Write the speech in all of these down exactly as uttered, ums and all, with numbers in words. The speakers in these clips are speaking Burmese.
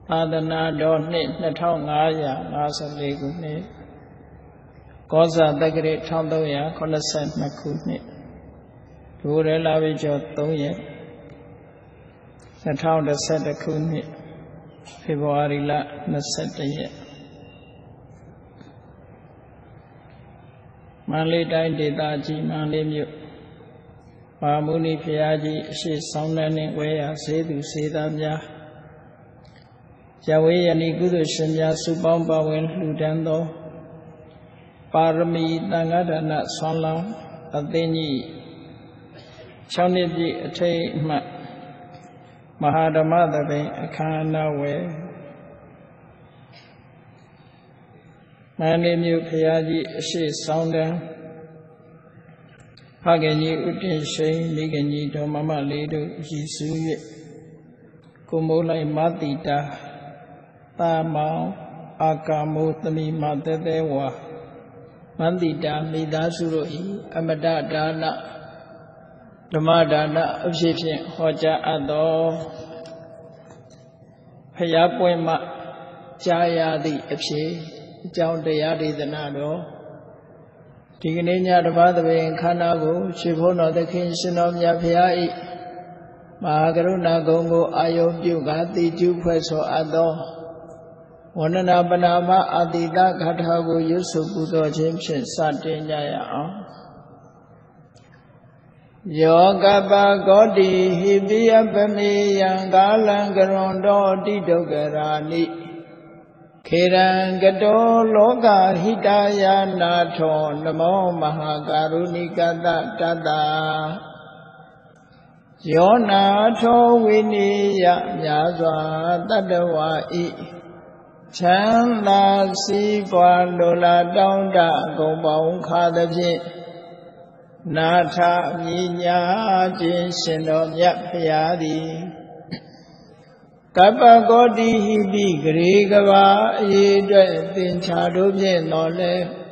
သာသနာတော်နှစ်နှစ်ထောင်ငါးရာငါးဆယ်လေးခုနှစ်ကောဇာတက္ကရာတစ်ထောင်သုံးရာခုနှစ်ဆယ်နှစ်ခုနှစ်ဒိုရဲလာပြီကျော်သုံးရက်နှစ်ထောင်တစ်ဆယ်တစ်ခုနှစ်ဖေဖော်ဝါရီလနှစ်ဆယ်တစ်ရက်မန္တလေးတိုင်းဒေသကြီးမန္တလေးမြို့ပါမုနိဘုရားကြီးအရှိဆောင်တဲ့နှင့်ဝဲရာဈေးသူဈေးသားများရဝေယနိကုသိုလ်ရှင်များစုပေါင်းပါဝင်လှူဒန်းသောပါရမီသံဃာဒါနဆွမ်းလောင်းအသင်းကြီး၆နှစ်ပြည့်အထိမ်းအမှတ်မဟာဓမ္မသဘင်အခမ်းအနားဝယ်မန္တလေးမြို့ဘုရားကြီးအရှိဆောင်တဲ့ဖခင်ကြီးဥတ္တင်ရှိန်မိခင်ကြီးဒေါ်မမလေးတို့ရည်စူး၍ကိုမိုးလိုက်မတိတာတာမောင်အာကာမိုးသမီးမတဲတဲဝါမန္တိတာမိသားစုတို့၏အမတဒါနဓမ္မဒါနအဖြစ်ဖြင့်ဟောကြားအပ်သောဖျားပွဲမှကြားရသည့်အဖြစ်အကြောင်းတရားဒေသနာတော်ဒီကနေ့ညတပါးသဘင်ခန္ဓာကိုရှင်ဘုန်းတော်သခင်ရှင်တော်မြတ်ဖရာ၏မဟာကရုဏာဂုဏ်ကိုအာယုပြုကာတိကျုဖွဲ့ဆိုအပ်သောဝန္ဒနာပနာမအတိတဂါထာကိုရွတ်ဆိုပူဇော်ခြင်းဖြင့်စတင်ကြရအောင်ယောကပကောတိဟိပိယပမေယံကာလံကရွန်တော်တိဒုက္ခရာနိခေရံကတောလောကဟိတယာနာထောနမောမဟာကာရုဏိကတတတယောနာထောဝိနိယမြာစွာတတ္တဝါဤချမ်းသာစီးပွားလိုလားတောင်းတဂုံပေါင်းခါသဖြင့်နာထမြညာခြင်းရှင်တော်မြတ်ဖရာသည်ကပ္ပကောတိဟိပိဂရေကဘာအရေးအတွက်သင်္ချာတို့ဖြင့်တော်လဲ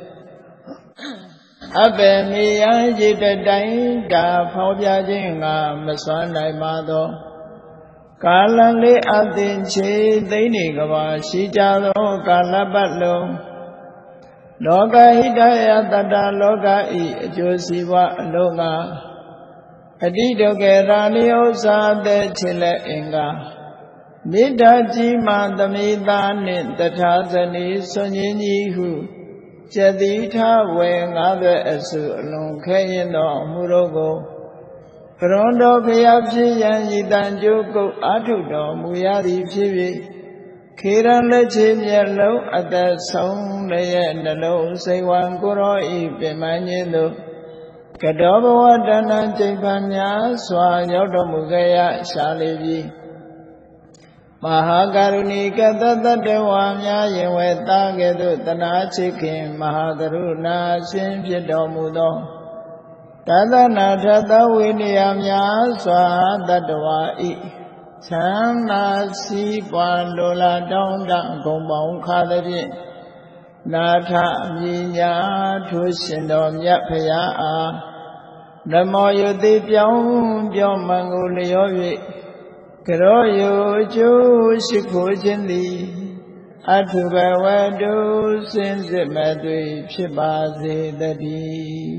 အပေမေယရေတတိုင်းတာဖော်ပြခြင်းငါမစွမ်းနိုင်ပါသောကာလလေးအသင်ချေသိနေကဘာရှိကြသောကာလပတ်လုံးလောကဟိတယတတလောကဤအကျိုးစီးပွားအလုံးငါအတိဒုက္ခရာနိဥ္စာတဲ့ချေလက်အင်္ဂါမေတ္တာကြီးမှသမိသားနှင့်တထာဇနီဆွန်ကြီးကြီးဟုကျတိထဝေငါးသွဲအစုအလွန်ခဲရင်သောအမှုတို့ကိုကရွန်တော်ဖျားဖြစ်ရန်ဤတန်ကြိုးကုတ်အာထုတော်မူရသည်ဖြစ်၍ခေရန်လက်ချေမျက်လုံးအသက်ဆုံးလည်းရဲ့နှလုံးစိတ်ဝံကိုရောဤပင်မခြင်းသို့ကတောဘဝတဏ္ဍကျိပ္ပံများစွာရောက်တော်မူခဲ့ရရှာလေပြီမဟာကရုဏီကတတတဝါများယင်ဝဲသားကဲ့သို့တနာချစ်ခင်မဟာကရုဏာရှင်ဖြစ်တော်မူသောတသနာထသဝိနည်းများစွာတတ္တဝါဤချမ်းသာစီးပွားလိုလားတောင်းတဂုံပေါင်းခါသဖြင့်နာထမြညာထိုရှင်တော်မြတ်ဖရာအားနမောယတိပြောင်းပြောင်းမှန်ကိုလျော၍ကရောယုကျိုးရှိခိုးခြင်းသည်အထုဘဝတုစင်စစ်မသွေဖြစ်ပါစေတည်း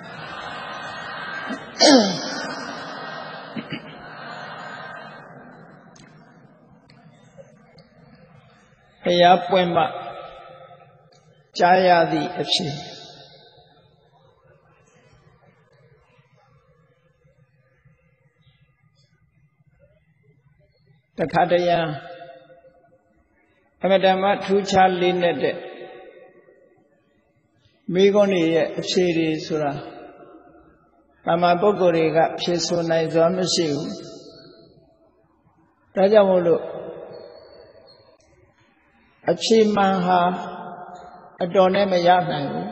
ဘုရားပွင့်မှကြားရသည့်အဖြစ်တခါတရံအမတမထူးခြားလေးနဲ့တဲ့မိဂုဏ်တွေရဲ့အဖြေတွေဆိုတာကာမပုဂ္ဂိုလ်တွေကဖြေဆိုနိုင်စွာမရှိဘူးဒါကြောင့်မို့လို့အဖြေမှန်ဟာအတော်နဲ့မရနိုင်ဘူး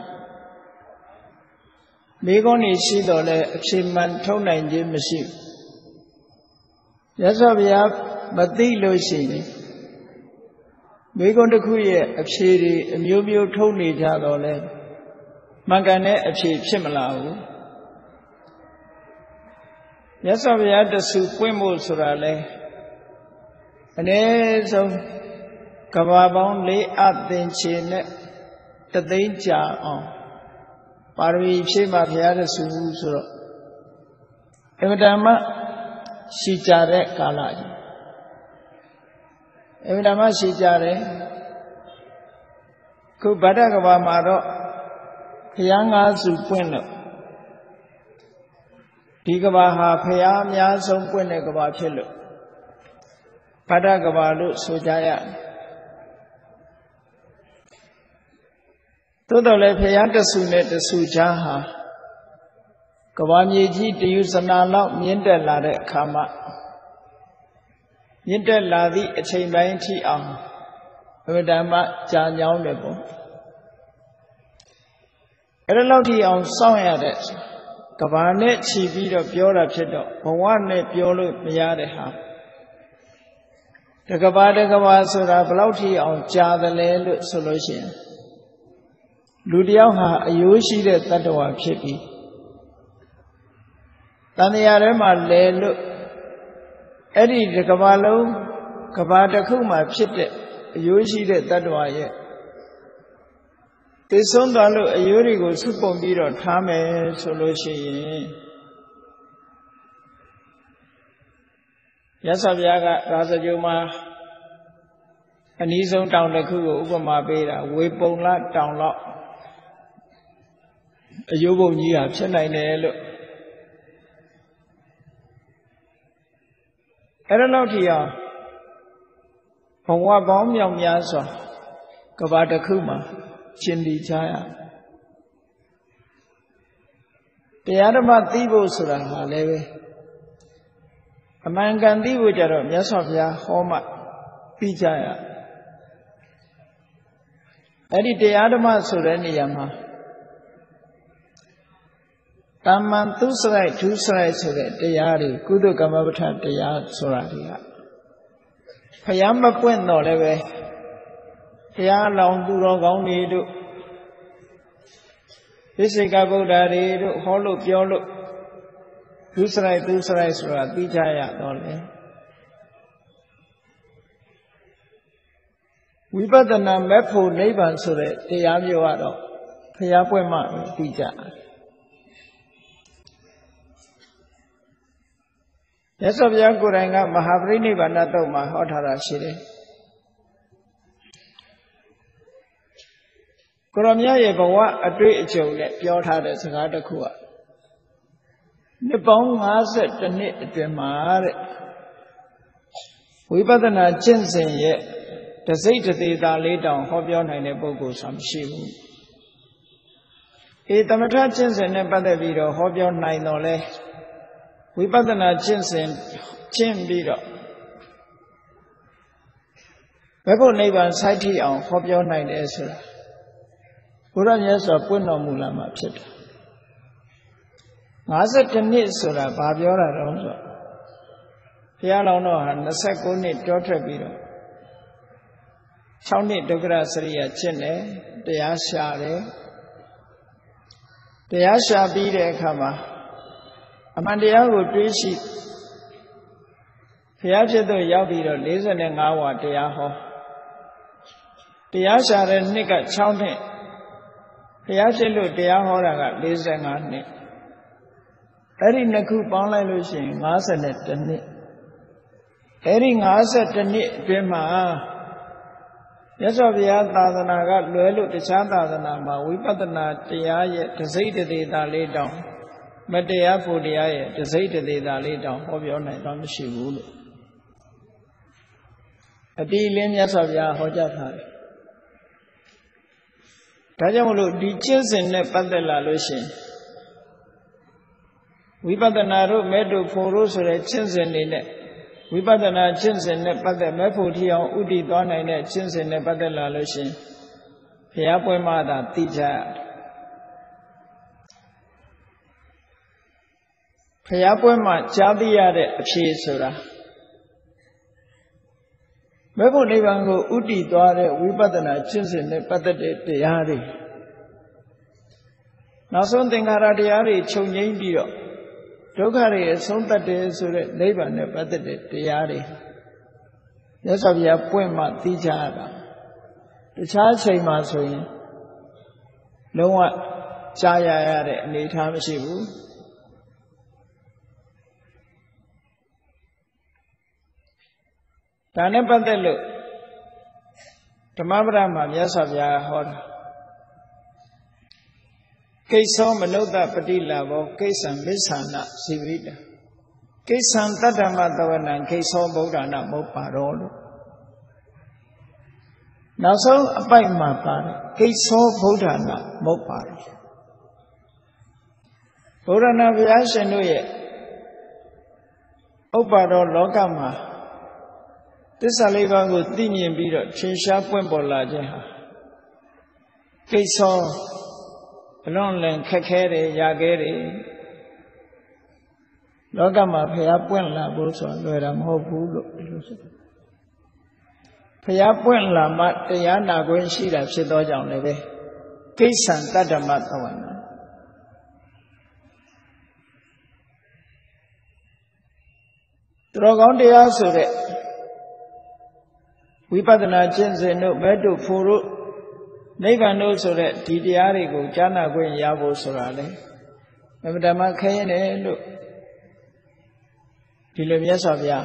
မိဂုဏ်တွေရှိတော့လဲအဖြေမှန်ထုတ်နိုင်ခြင်းမရှိဘူးရသော်ဗျာမသိလို့ရှိရင်မိဂုဏ်တစ်ခုရဲ့အဖြေတွေအမျိုးမျိုးထုတ်နေကြတော့လဲမှန်ကန်တဲ့အဖြေဖြစ်မလာဘူးမြတ်စွာဘုရားတဆူပွင့်ဖို့ဆိုတာလဲအနည်းဆုံးကဘာပေါင်းလေးအသင်္ချေနဲ့တသိန်းကြာအောင်ပါရမီဖြည့်မှဘုရားတဆူဆိုတော့အမတန်မှရှိကြတဲ့ကာလကြီးအမတန်မှရှိကြတယ်ခုဗဒ္ဒကဘာမှာတော့ဘုရားငါးစုပွင့်လို့ဒီကဘာဟာဘုရားအများဆုံးပွင့်တဲ့ကဘာဖြစ်လို့ဗဒ္ဒကဘာလို့ဆိုကြရတယ်သို့တော်လည်းဘုရားတဆူနဲ့တဆူချားဟာကဘာမြေကြီးတယူဇနာလောက်မြင့်တက်လာတဲ့အခါမှာမြင့်တက်လာသည့်အချိန်ပိုင်းထိအောင်အမှန်တမ်းမှကြာညောင်းတယ်ပေါ့အဲ့ဒါလောက်ထိအောင်စောင့်ရတဲ့ကဘာနဲ့ခြီးပြီးတော့ပြောတာဖြစ်တော့ဘဝနဲ့ပြောလို့မရတဲ့ဟာတကဘာတကဘာဆိုတာဘယ်လောက်ထိအောင်ကြာတယ်လဲလို့ဆိုလို့ရှိရင်လူတယောက်ဟာအယိုးရှိတဲ့တတ္တဝါဖြစ်ပြီးတန်တရားထဲမှာလဲလို့အဲ့ဒီကဘာလုံးကဘာတစ်ခုမှဖြစ်တဲ့အယိုးရှိတဲ့တတ္တဝါရဲ့သိဆုံးသွားလို့အယိုးတွေကိုစုပုံပြီးတော့ထားမယ်ဆိုလို့ရှိရင်ရသော်ဘုရားကရာဇဂိုမှာအနည်းဆုံးတောင်တစ်ခုကိုဥပမာပေးတာဝေပုံလတောင်လောက်အယိုးပုံကြီးဟာဖြစ်နိုင်တယ်လို့အဲ့ဒါလောက်ထိအောင်ဘဝပေါင်းမြောက်များစွာကဘာတစ်ခုမှာရှင်းတည်ကြရတရားဓမ္မသိဖို့ဆိုတာဟာလည်းပဲအမှန်ကန်သိဖို့ကြတော့မြတ်စွာဘုရားဟောမှပြီးကြရအဲ့ဒီတရားဓမ္မဆိုတဲ့နေရာမှာတမ္မန်သူစရိုက်ဒုစရိုက်ဆိုတဲ့တရားတွေကုသကမ္မပဋ္ဌတရားဆိုတာတွေကဘုရားမပွင့်တော့လည်းပဲဘုရားလောင်သူတော်ကောင်းတွေတို့ဣစိကဗုဒ္ဓတွေတို့ဟောလို့ပြောလို့ဒုစရိုက်ဒုစရိုက်ဆိုတာသိကြရတော့လေဝိပဿနာမဲ့ဖို့နိဗ္ဗာန်ဆိုတဲ့တရားမျိုးကတော့ဘုရားပွင့်မှသိကြမြတ်စွာဘုရားကိုယ်တိုင်ကမဟာပရိနိဗ္ဗာန်တုတ်မှာဟောထားတာရှိတယ်ကိုရောမြတ်ရဲ့ဘဝအတွေ့အကြုံနဲ့ပြောထားတဲ့စကားတစ်ခုကနှစ်ပေါင်း၅၁နှစ်အတွင်းမှာတဲ့ဝိပဿနာကျင့်စဉ်ရဲ့တစိတ်တသေးတာလေးတောင်ဟောပြောနိုင်တဲ့ပုဂ္ဂိုလ်ဆိုမရှိဘူးအေးသမထကျင့်စဉ်နဲ့ပတ်သက်ပြီးတော့ဟောပြောနိုင်တော့လဲဝိပဿနာကျင့်စဉ်ကျင့်ပြီးတော့ဘယ်ဖို့နိဗ္ဗာန်စိုက်ထိအောင်ဟောပြောနိုင်တယ်ဆိုတာဘုရားမြတ်စွာပွင့်တော်မူလာမှာဖြစ်တယ်၅၁နှစ်ဆိုတာဘာပြောတာတော့ဆိုဘုရားလောင်းတော်ဟာ၂၉နှစ်တောထွက်ပြီးတော့၆နှစ်ဒုက္ခရစရိယကျင့်တယ်တရားရှာတယ်တရားရှာပြီးတဲ့အခါမှာအမှန်တရားကိုတွေးရှိဘုရားဖြစ်သို့ရောက်ပြီးတော့၄၅ဝါတရားဟောတရားရှာတဲ့နှစ်က၆နှစ်ဘုရားဖြစ်လို့တရားဟောတာက၄၅နှစ်အဲ့ဒီနှစ်ခုပေါင်းလိုက်လို့ရှိရင်၅၁နှစ်အဲ့ဒီ၅၁နှစ်အတွင်းမှာမြတ်စွာဘုရားသာသနာကလွယ်လို့တခြားသာသနာမှာဝိပဿနာတရားရဲ့တစိတ်တသေးတာလေးတောင်မတရားဖို့တရားရဲ့တစိတ်တသေးတာလေးတောင်ဟောပြောနိုင်တော့မရှိဘူးလို့အတိအလင်းမြတ်စွာဘုရားဟောကြားထားတယ်ဒါကြောင့်မလို့ဒီကျင့်စဉ်နဲ့ပတ်သက်လာလို့ရှိရင်ဝိပဿနာတို့မဲ့တို့ဖို့တို့ဆိုတဲ့ကျင့်စဉ်တွေနဲ့ဝိပဿနာကျင့်စဉ်နဲ့ပတ်သက်မဲ့ဖို့ထီအောင်ဥတည်သွားနိုင်တဲ့ကျင့်စဉ်နဲ့ပတ်သက်လာလို့ရှိရင်ဘုရားပွဲမှာသာသိကြရတယ်ဘုရားပွဲမှာကြားသိရတဲ့အဖြေဆိုတာမဲ့ဖို့နိဗ္ဗာန်ကိုဥတည်သွားတဲ့ဝိပဿနာကျင့်စဉ်နဲ့ပတ်သက်တဲ့တရားတွေနောက်ဆုံးသင်္ခါရတရားတွေချုပ်ငြိမ်းပြီးတော့ဒုက္ခတွေအဆုံးသတ်တယ်ဆိုတဲ့နိဗ္ဗာန်နဲ့ပတ်သက်တဲ့တရားတွေမြတ်စွာဘုရားပွင့်မှသိကြရတာခြားချိန်မှာဆိုရင်လုံးဝကြားရရတဲ့အနေအထားမရှိဘူးဒါနဲ့ပတ်သက်လို့ဓမ္မပဒမှာမြတ်စွာဘုရားဟောတာကိစ္ဆောမနုဿပတိလာဘောကိစ္ဆံမစ္ဆာနဇိဝရိတကိစ္ဆံတတ္တမတဝနံကိစ္ဆောဗုဒ္ဓနာမုပ္ပါရောလို့နောက်ဆုံးအပိုက်မှာပါတယ်ကိစ္ဆောဗုဒ္ဓနာမုပ္ပါရောဗုဒ္ဓနာဘုရားရှင်တို့ရဲ့ဥပ္ပါရောလောကမှာသစ္စာလေးပါးကိုသိမြင်ပြီးတော့ထင်ရှားပွင့်ပေါ်လာခြင်းဟာကိစ္ဆောအလွန်လင်ခက်ခဲတယ်ရာခဲတယ်လောကမှာဖျားပွင့်လာဖို့ဆိုလွယ်တာမဟုတ်ဘူးလို့ဒီလိုဆိုဖျားပွင့်လာမှတရားနာခွင့်ရှိတာဖြစ်သောကြောင့်လည်းပဲကိစ္ဆံတတ္တမသဝနာသူတော်ကောင်းတရားဆိုတဲ့ဝိပဿနာကျင့်စဉ်တို့မဲ့တို့ဖို့တို့နိဗ္ဗာန်တို့ဆိုတဲ့ဒီတရားတွေကိုကြားနာခွင့်ရဖို့ဆိုတာလေအမှန်တမ်းခဲရင်တယ်လို့ဒီလိုမြတ်စွာဘုရား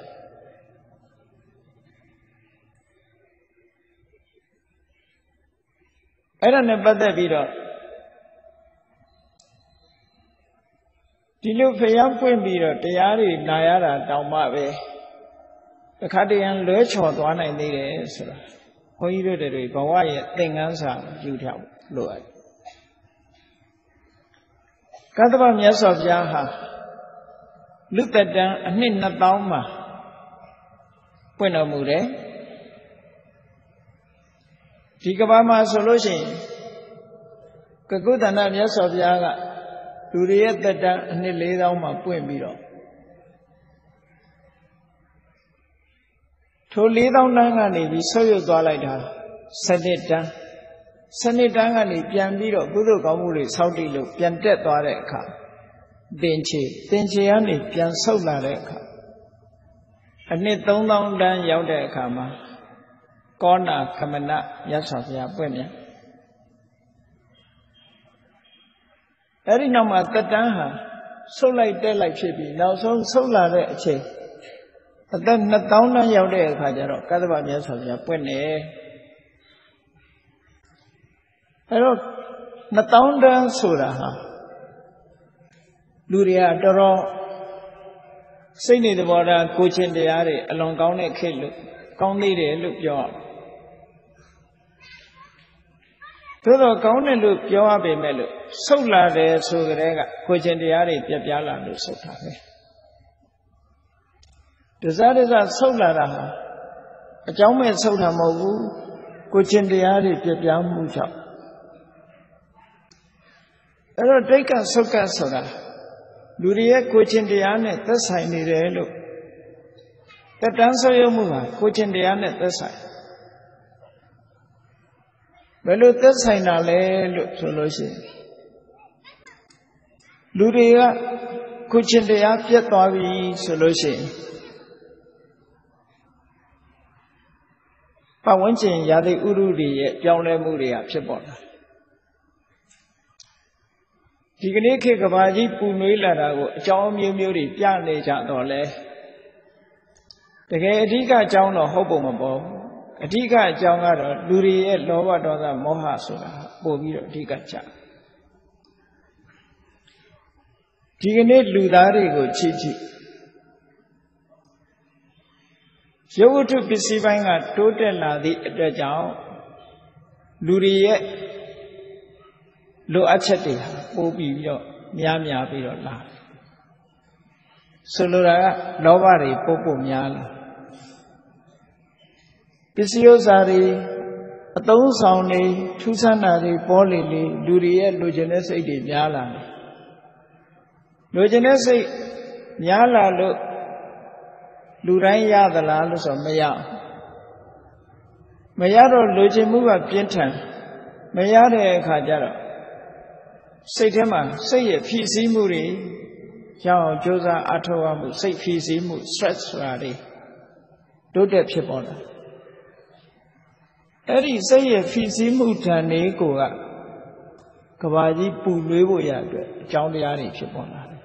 အဲ့ဒါနဲ့ပတ်သက်ပြီးတော့ဒီလိုဖျားပွင့်ပြီးတော့တရားတွေနာရတာတောင်မှပဲတစ်ခါတည်းရန်လွဲချော်သွားနိုင်သေးတယ်ဆိုတာဘုန်းကြီးတို့တွေဘဝရဲ့သင်္ကန်းစာယူထားလို့အဲ့ကတ္တဗမြတ်စွာဘုရားဟာလူတတန်အနှစ်နှစ်သောင်းမှာပွင့်တော်မူတယ်ဒီကဘာမှာဆိုလို့ရှိရင်ကကုသနာမြတ်စွာဘုရားကလူတွေရဲ့တတန်အနှစ်လေးသောင်းမှာပွင့်ပြီးတော့ထိုလေးသောင်းတန်းကနေပြီးဆွတ်ရွတ်သွားလိုက်တာစနစ်တန်းစနစ်တန်းကနေပြန်ပြီးတော့ကုသိုလ်ကောင်းမှုတွေဆောက်တည်လို့ပြန်တက်သွားတဲ့အခါသင်္ချေသင်္ချေကနေပြန်ဆုတ်လာတဲ့အခါအနှစ်သုံးသောင်းတန်းရောက်တဲ့အခါမှာကောနာခမနမြတ်စွာဘုရားပွင့်ပြန်အဲ့ဒီနောက်မှာတတန်းဟာဆုတ်လိုက်တက်လိုက်ဖြစ်ပြီးနောက်ဆုံးဆုတ်လာတဲ့အချိန်အသက်နှစ်သောင်းတန်းရောက်တဲ့အခါကျတော့ကတ္တဗမြတ်စွာဘုရားပွင့်နေအဲ့တော့နှစ်သောင်းတန်းဆိုတာဟာလူတွေကတော်တော်စိတ်နေသဘောထားကိုချင်းတရားတွေအလွန်ကောင်းတဲ့ခေတ်လို့ကောင်းသေးတယ်လို့ပြောရသို့တော့ကောင်းတယ်လို့ပြောရပေမဲ့လို့ဆုတ်လာတယ်ဆိုကြတဲ့ကကိုချင်းတရားတွေပြပြလာလို့ဆုတ်တာပဲဒဇဒဇဆုတ်လာတာဟာအကြောင်းမဲ့ဆုတ်တာမဟုတ်ဘူးကိုချင်းတရားတွေပြပြမှုကြောင့်အဲ့တော့ဒိဋ္ဌကဆုတ်ကဆိုတာလူတွေရဲ့ကိုချင်းတရားနဲ့သက်ဆိုင်နေတယ်လို့တတန်းဆွေးရမှုဟာကိုချင်းတရားနဲ့သက်ဆိုင်ဘယ်လိုသက်ဆိုင်တာလဲလို့ဆိုလို့ရှိရင်လူတွေကကိုချင်းတရားပြတ်သွားပြီဆိုလို့ရှိရင်ပတ်ဝန်းကျင်ရာသီဥတုတွေရဲ့ပြောင်းလဲမှုတွေကဖြစ်ပေါ်လာဒီကနေ့ခေတ်ကဘာကြီးပူနွေးလာတာကိုအကြောင်းမျိုးမျိုးတွေပြနေကြတော့လဲတကယ်အဓိကအကြောင်းတော့ဟုတ်ပုံမပေါ်အဓိကအကြောင်းကတော့လူတွေရဲ့လောဘဒေါသမောဟဆိုတာပို့ပြီးတော့အဓိကကြဒီကနေ့လူသားတွေကိုချစ်ချစ်ရုပ်ဝတ္ထုပစ္စည်းပိုင်းကတိုးတက်လာသည့်အတွက်ကြောင့်လူတွေရဲ့လိုအပ်ချက်တွေပို့ပြီးတော့များများပြီးတော့လာဆိုလိုတာကလောဘတွေပို့ပို့များလာပစ္စည်းဥစ္စာတွေအသုံးဆောင်တွေထူးဆန်းတာတွေပေါ်လေလေလူတွေရဲ့လိုချင်တဲ့စိတ်တွေများလာတယ်လိုချင်တဲ့စိတ်များလာလို့လူတိုင်းရသလားလို့ဆိုမရမရတော့လိုချင်မှုကပြင်းထန်မရတဲ့အခါကျတော့စိတ်ထဲမှာစိတ်ရဲ့ဖြည့်ဆည်းမှုတွေရအောင်ကြိုးစားအထောက်အမှုစိတ်ဖြည့်ဆည်းမှု stress ဆိုတာတွေတိုးတက်ဖြစ်ပေါ်လာ Eri say a physical taneko Kavaji Pulu Yag, John the Ari Chipona.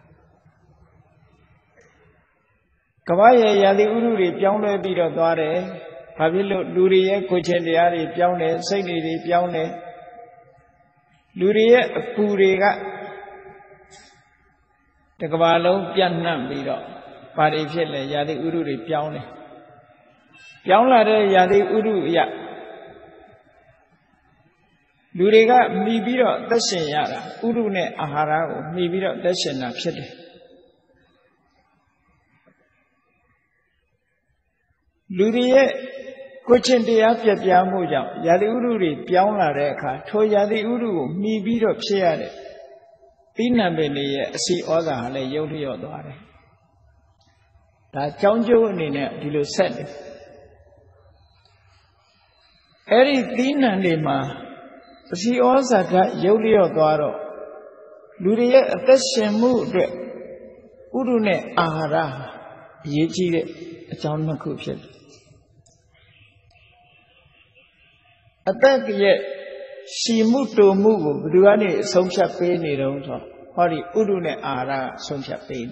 Kavaya Yadi Uri, Pione Bida Dare, Pavilo Luria, Cochendi, Pione, Sadi Pione, Luria, Puriga, the Cavallo, Pianam Bido, Parifile, Yadi Uri, Pione. Piona Yadi Uru Ya Luriga, Mibiro, Dashayara, Urune, Ahara, Mibiro, Dashana, Pity. Lurie, Cochendia Piamuja, Yadi Uri, Piona Reka, Toyadi Uru, Mibiro, Piare, Pinabele, see other, Le Yodi Odore. That John Joe Dilo said. Eri Dina Lima. See also that Yolio Doro Luria Tasha Mood Urune Ahara Yiji John Makuchel. Attack yet she moved to move, Ruani Somsha Pain in Rosa, Hori Urune Ara Somsha Pain.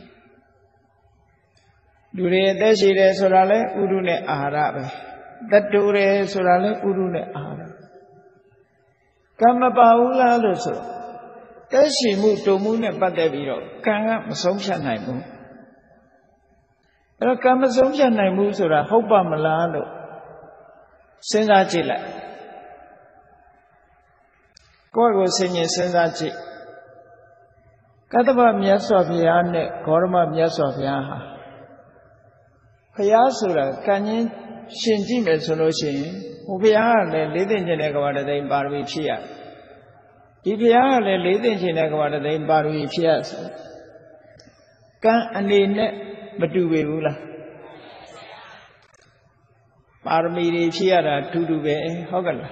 Luria Deshire Sorale Urune Ahara. That Dure Sorale Urune Ahara. Kama Paula Lusso. Tashi moved to Moon and Padaviro, Kanga Masomsha Naimu. Pero Kama Somsha Naimu Sura, Hopa Malado, Senzachila. God was singing Senzachi. Kataba Miasofiane, Korma Miasofiaha. Payasura, Kanyin Shinji Mesoloshi. Upiale, leading in Egawada in Barbi Chia. Ipiale, leading in Egawada in Barbi Chias. Can and in Batuula Barbi Chia to do be Hogala.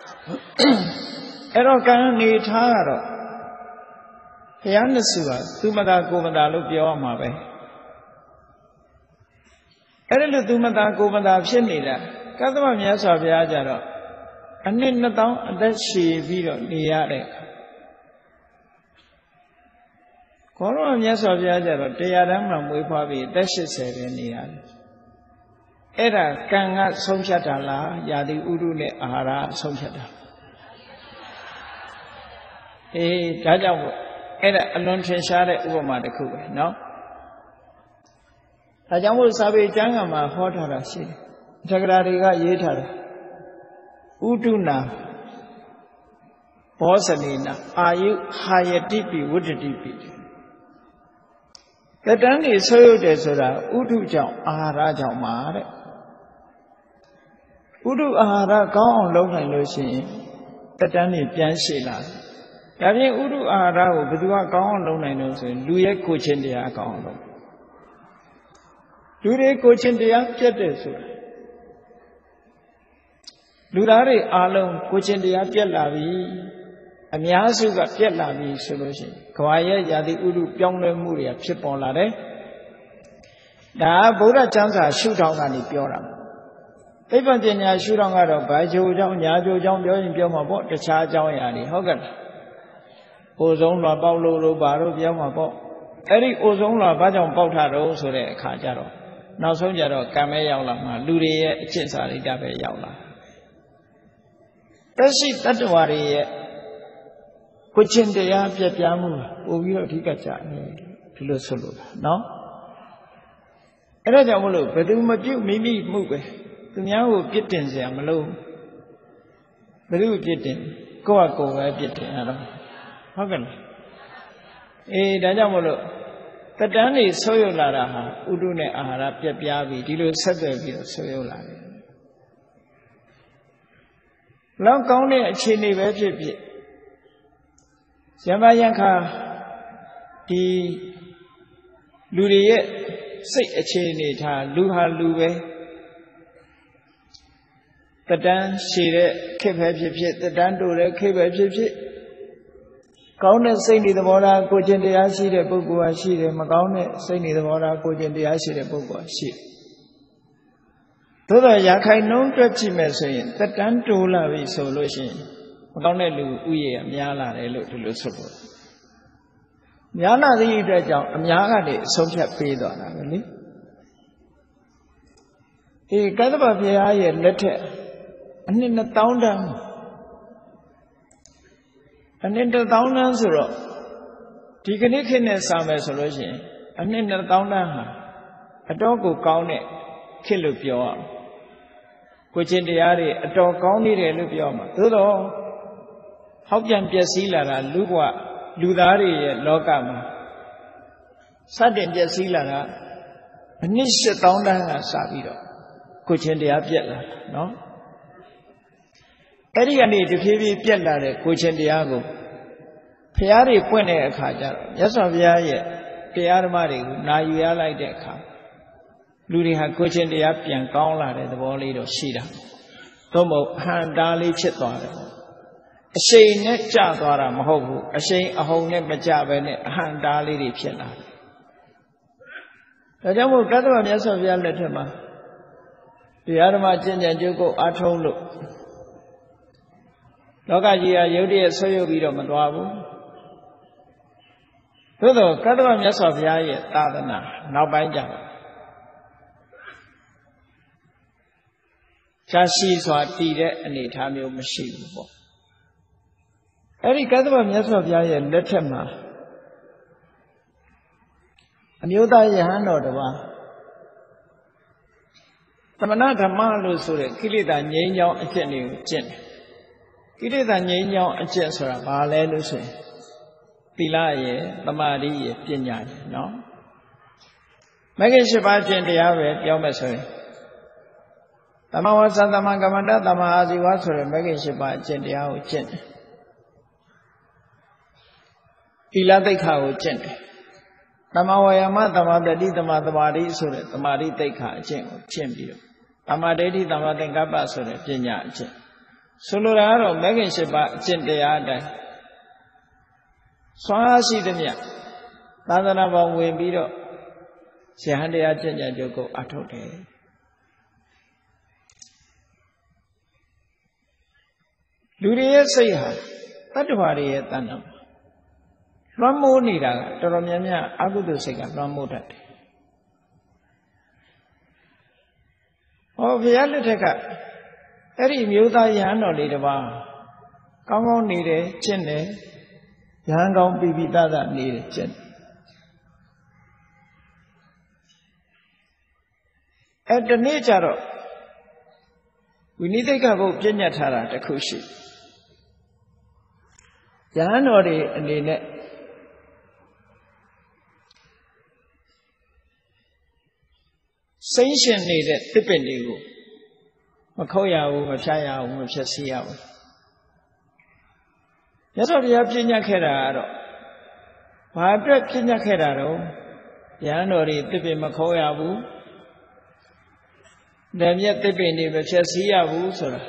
Erokan need Haro. Yanasua, Tumada Govanda Lupio Mabe. Erelu Tumada Govanda Shenida. Kadama Miasa Viajaro, and then the town that she video near. Corona Miasa Viajaro, they are them with Pavi, that she said in the end. Era Kanga Somshatala, Yadi Urune Ahara Somshata. Eh, Taja, Era alone Share Ubama the Kuba, no? Tajamu Sabi Jangama, Hotara City. Jagrariga Yetar Uduna Bosanina, are you higher deepy, would it deepy? The dang is so desera, Udu Jam, Ahara Jamare Udu Ahara gone long and losing the Danny Pianshila. Yavi Udu Ahara, Budua gone long and losing, Luya Cochendia gone. Lure Cochendia Jetes. Lurare Alum, Cochendia Pialavi, Amiasuga Pialavi solution. Kawaya Yadi Uru Pyongle Muria Pipolare. Da Buddha Chansa shoot out on the Pioram. Evangenia shoot on out of Bajo Jong Yajo Jong Bion Bioma bought the charge on Yadi Hogan. Ozone La Paulo Baro Bioma bought. Eric Ozone La Bajon Potaro so de Kajaro. Now Sonjaro Kameyala, Luria Chinsari Dabe Yaula. Tashi Tatuari Kuchindia Piamu, Uvio Tikacha, Pilosulu, no? Eradamulu, but you might do maybe move. The Yao Pittins, Yamalo. But you Pittin, go a go a Pittin, Hogan. Eh, Dajamolo. The Dani Soyolara, Udune Ahara Piabi, Dilo Sabi, Soyola. Long only a chini veggie. Yamayanka, the Lurie, say a chini, Luha Lue. The dance, she kept her pit, the dando, kept her pit. Kaune Saini the Mora, Cogen the Ashi, the Bugua, she, the Magaune, Saini the Mora, Cogen the Ashi, the Bugua, she. သို့တော့ရာခိုင်နှုန်းတွက်ကြည့်မယ်ဆိုရင်သက်တမ်းတိုးလာပြီဆိုလို့ရှိရင်မကောင်းတဲ့လူဥယေကများလာတယ်လို့ဒီလိုဆိုလို့များလာသည့်အတွက်ကြောင့်အများကနေအဆုံးဖြတ်ပေးသွားတာပဲလေအေးကသဗ္ဗဘုရားရဲ့လက်ထက်အနှစ်နှစ်သောင်းတန်းအနှစ်တစ်သောင်းတန်းဆိုတော့ဒီကနေ့ခေတ်နဲ့စာမယ်ဆိုလို့ရှိရင်အနှစ်နှစ်သောင်းတန်းဟာအတော်ကိုကောင်းတဲ့ခေတ်လို့ပြောရအောင်ကိုချင်းတရားတွေအတော်ကောင်းနေတယ်လို့ပြောမှာသို့တော့ဟောက်ပြန်ပျက်စီးလာတာလူကလူသားတွေရဲ့လောကမှာစတင်ပျက်စီးလာတာအနှစ်ရှစ်သောင်းတန်းကစပြီးတော့ကိုချင်းတရားပြက်လာတာနော်အဲ့ဒီကနေတဖြည်းဖြည်းပြက်လာတဲ့ကိုချင်းတရားကိုဘုရားတွေပွင့်တဲ့အခါကျတော့မြတ်စွာဘုရားရဲ့တရားဓမ္မတွေကိုနာယူရလိုက်တဲ့အခါလူတွေဟာကိုချင်းတရားပြန်ကောင်းလာတဲ့သဘောလေးတော့ရှိတာသို့မဟုတ်အဟံတားလေးဖြစ်သွားတယ်အရှိန်နဲ့ကျသွားတာမဟုတ်ဘူးအရှိန်အဟုန်နဲ့မကျပဲနဲ့အဟံတားလေးတွေဖြစ်လာတယ်ဒါကြောင့်မို့ကတ္တဗမြတ်စွာဘုရားလက်ထက်မှာတရားဓမ္မကျင့်ကြံကြိုးကိုအားထုတ်လို့လောကကြီးဟာရုပ်တရက်ဆွေးရုပ်ပြီးတော့မသွားဘူးသို့တော့ကတ္တဗမြတ်စွာဘုရားရဲ့သာသနာနောက်ပိုင်းကျတော့ရှားရှိစွာတည်တဲ့အနေအထားမျိုးမရှိဘူးပေါ့အဲ့ဒီကတ္တဗမြတ်စွာဘုရားရဲ့လက်ထက်မှာအမျိုးသားယဟန်တော်တစ်ပါးသမဏဓမ္မလို့ဆိုတဲ့ကိလေသာငြိမ်းချောင်းအကျင့်တွေကိုကျင့်တယ်ကိလေသာငြိမ်းချောင်းအကျင့်ဆိုတာဘာလဲလို့ဆိုရင်သီလရဲ့သမာဓိရဲ့ပညာရဲ့နော်မဂ္ဂင်၈ပါးကျင့်တရားပဲပြောမယ်ဆိုရင်သမဝါစာသမကမ္မန္တသမအာဇီဝဆိုတဲ့မဂ္ဂင်၈ပါးအကျင့်တရားကိုကျင့်တယ်သီလသိက္ခာကိုကျင့်တယ်သမဝါယာမသမတတိသမသမာဓိဆိုတဲ့သမာဓိသိက္ခာအကျင့်ကိုကျင့်ပြီးတော့သမဒိဋ္ဌိသမသင်္ကပ္ပဆိုတဲ့ပညာအကျင့်ဆိုလိုတာကတော့မဂ္ဂင်၈ပါးအကျင့်တရားအတိုင်းစွမ်းအားရှိသမျှသာသနာပေါ်ဝင်ပြီးတော့ယဟန်တရားကျင့်ကြံကြိုးကိုအထုတ်တယ်လူတွေရဲ့စိတ်ဟာတတ္တဝါတွေရဲ့တဏ္ဍာလွှမ်းမိုးနေတာကတော်တော်များများအကုသိုလ်စိတ်ကလွှမ်းမိုးတတ်တယ်ဟောဘုရားလက်ထက်ကအဲ့ဒီမျိုးသားယဟန်တော်လေးတစ်ပါးကောင်းကောင်းနေတယ်ကျင့်တယ်ယဟန်ကောင်းပြီးပြီးသားသားနေတယ်ကျင့်တယ်အဲ့ဒီနေ့ကျတော့ဝိနည်းသိက္ခာပုဒ်ပြညတ်ထားတာတစ်ခုရှိယဟန်တော်တွေအနေနဲ့စိမ့်ရှင်နေတဲ့တစ်ပင်တွေကိုမခုတ်ရဘူးမဖြတ်ရဘူးမဖြတ်စီရဘူးမြတ်စွာဘုရားပြညတ်ခဲ့တာကတော့ဘာအတွက်ပြညတ်ခဲ့တာတော့ယဟန်တော်တွေတစ်ပင်မခုတ်ရဘူးဓမ္မရဲ့တစ်ပင်တွေမဖြတ်စီရဘူးဆိုတာ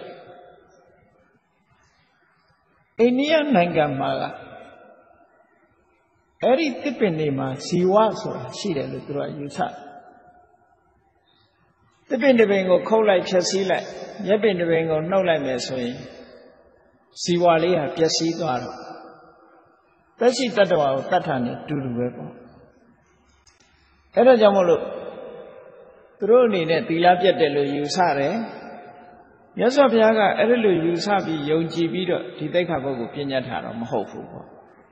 အိန္ဒိယနိုင်ငံမှာကအဲ့ဒီတစ်ပင်တွေမှာဇီဝဆိုတာရှိတယ်လို့သူတို့ကယူဆတယ်တစ်ပင်တစ်ပင်ကိုခုတ်လိုက်ဖြတ်စည်းလိုက်မြက်ပင်တစ်ပင်ကိုနှုတ်လိုက်မယ်ဆိုရင်ဇီဝလေးဟာပျက်စီးသွားတော့သက်ရှိတတ္တဝါကိုတတ်တာနဲ့တူတူပဲပေါ့အဲ့ဒါကြောင့်မို့လို့သူတို့အနေနဲ့သီလပြတ်တယ်လို့ယူဆတယ်မြတ်စွာဘုရားကအဲ့ဒါလိုယူဆပြီးယုံကြည်ပြီးတော့ဒီသိက္ခာပုဒ်ကိုပြညတ်ထားတော့မဟုတ်ဘူးပေါ့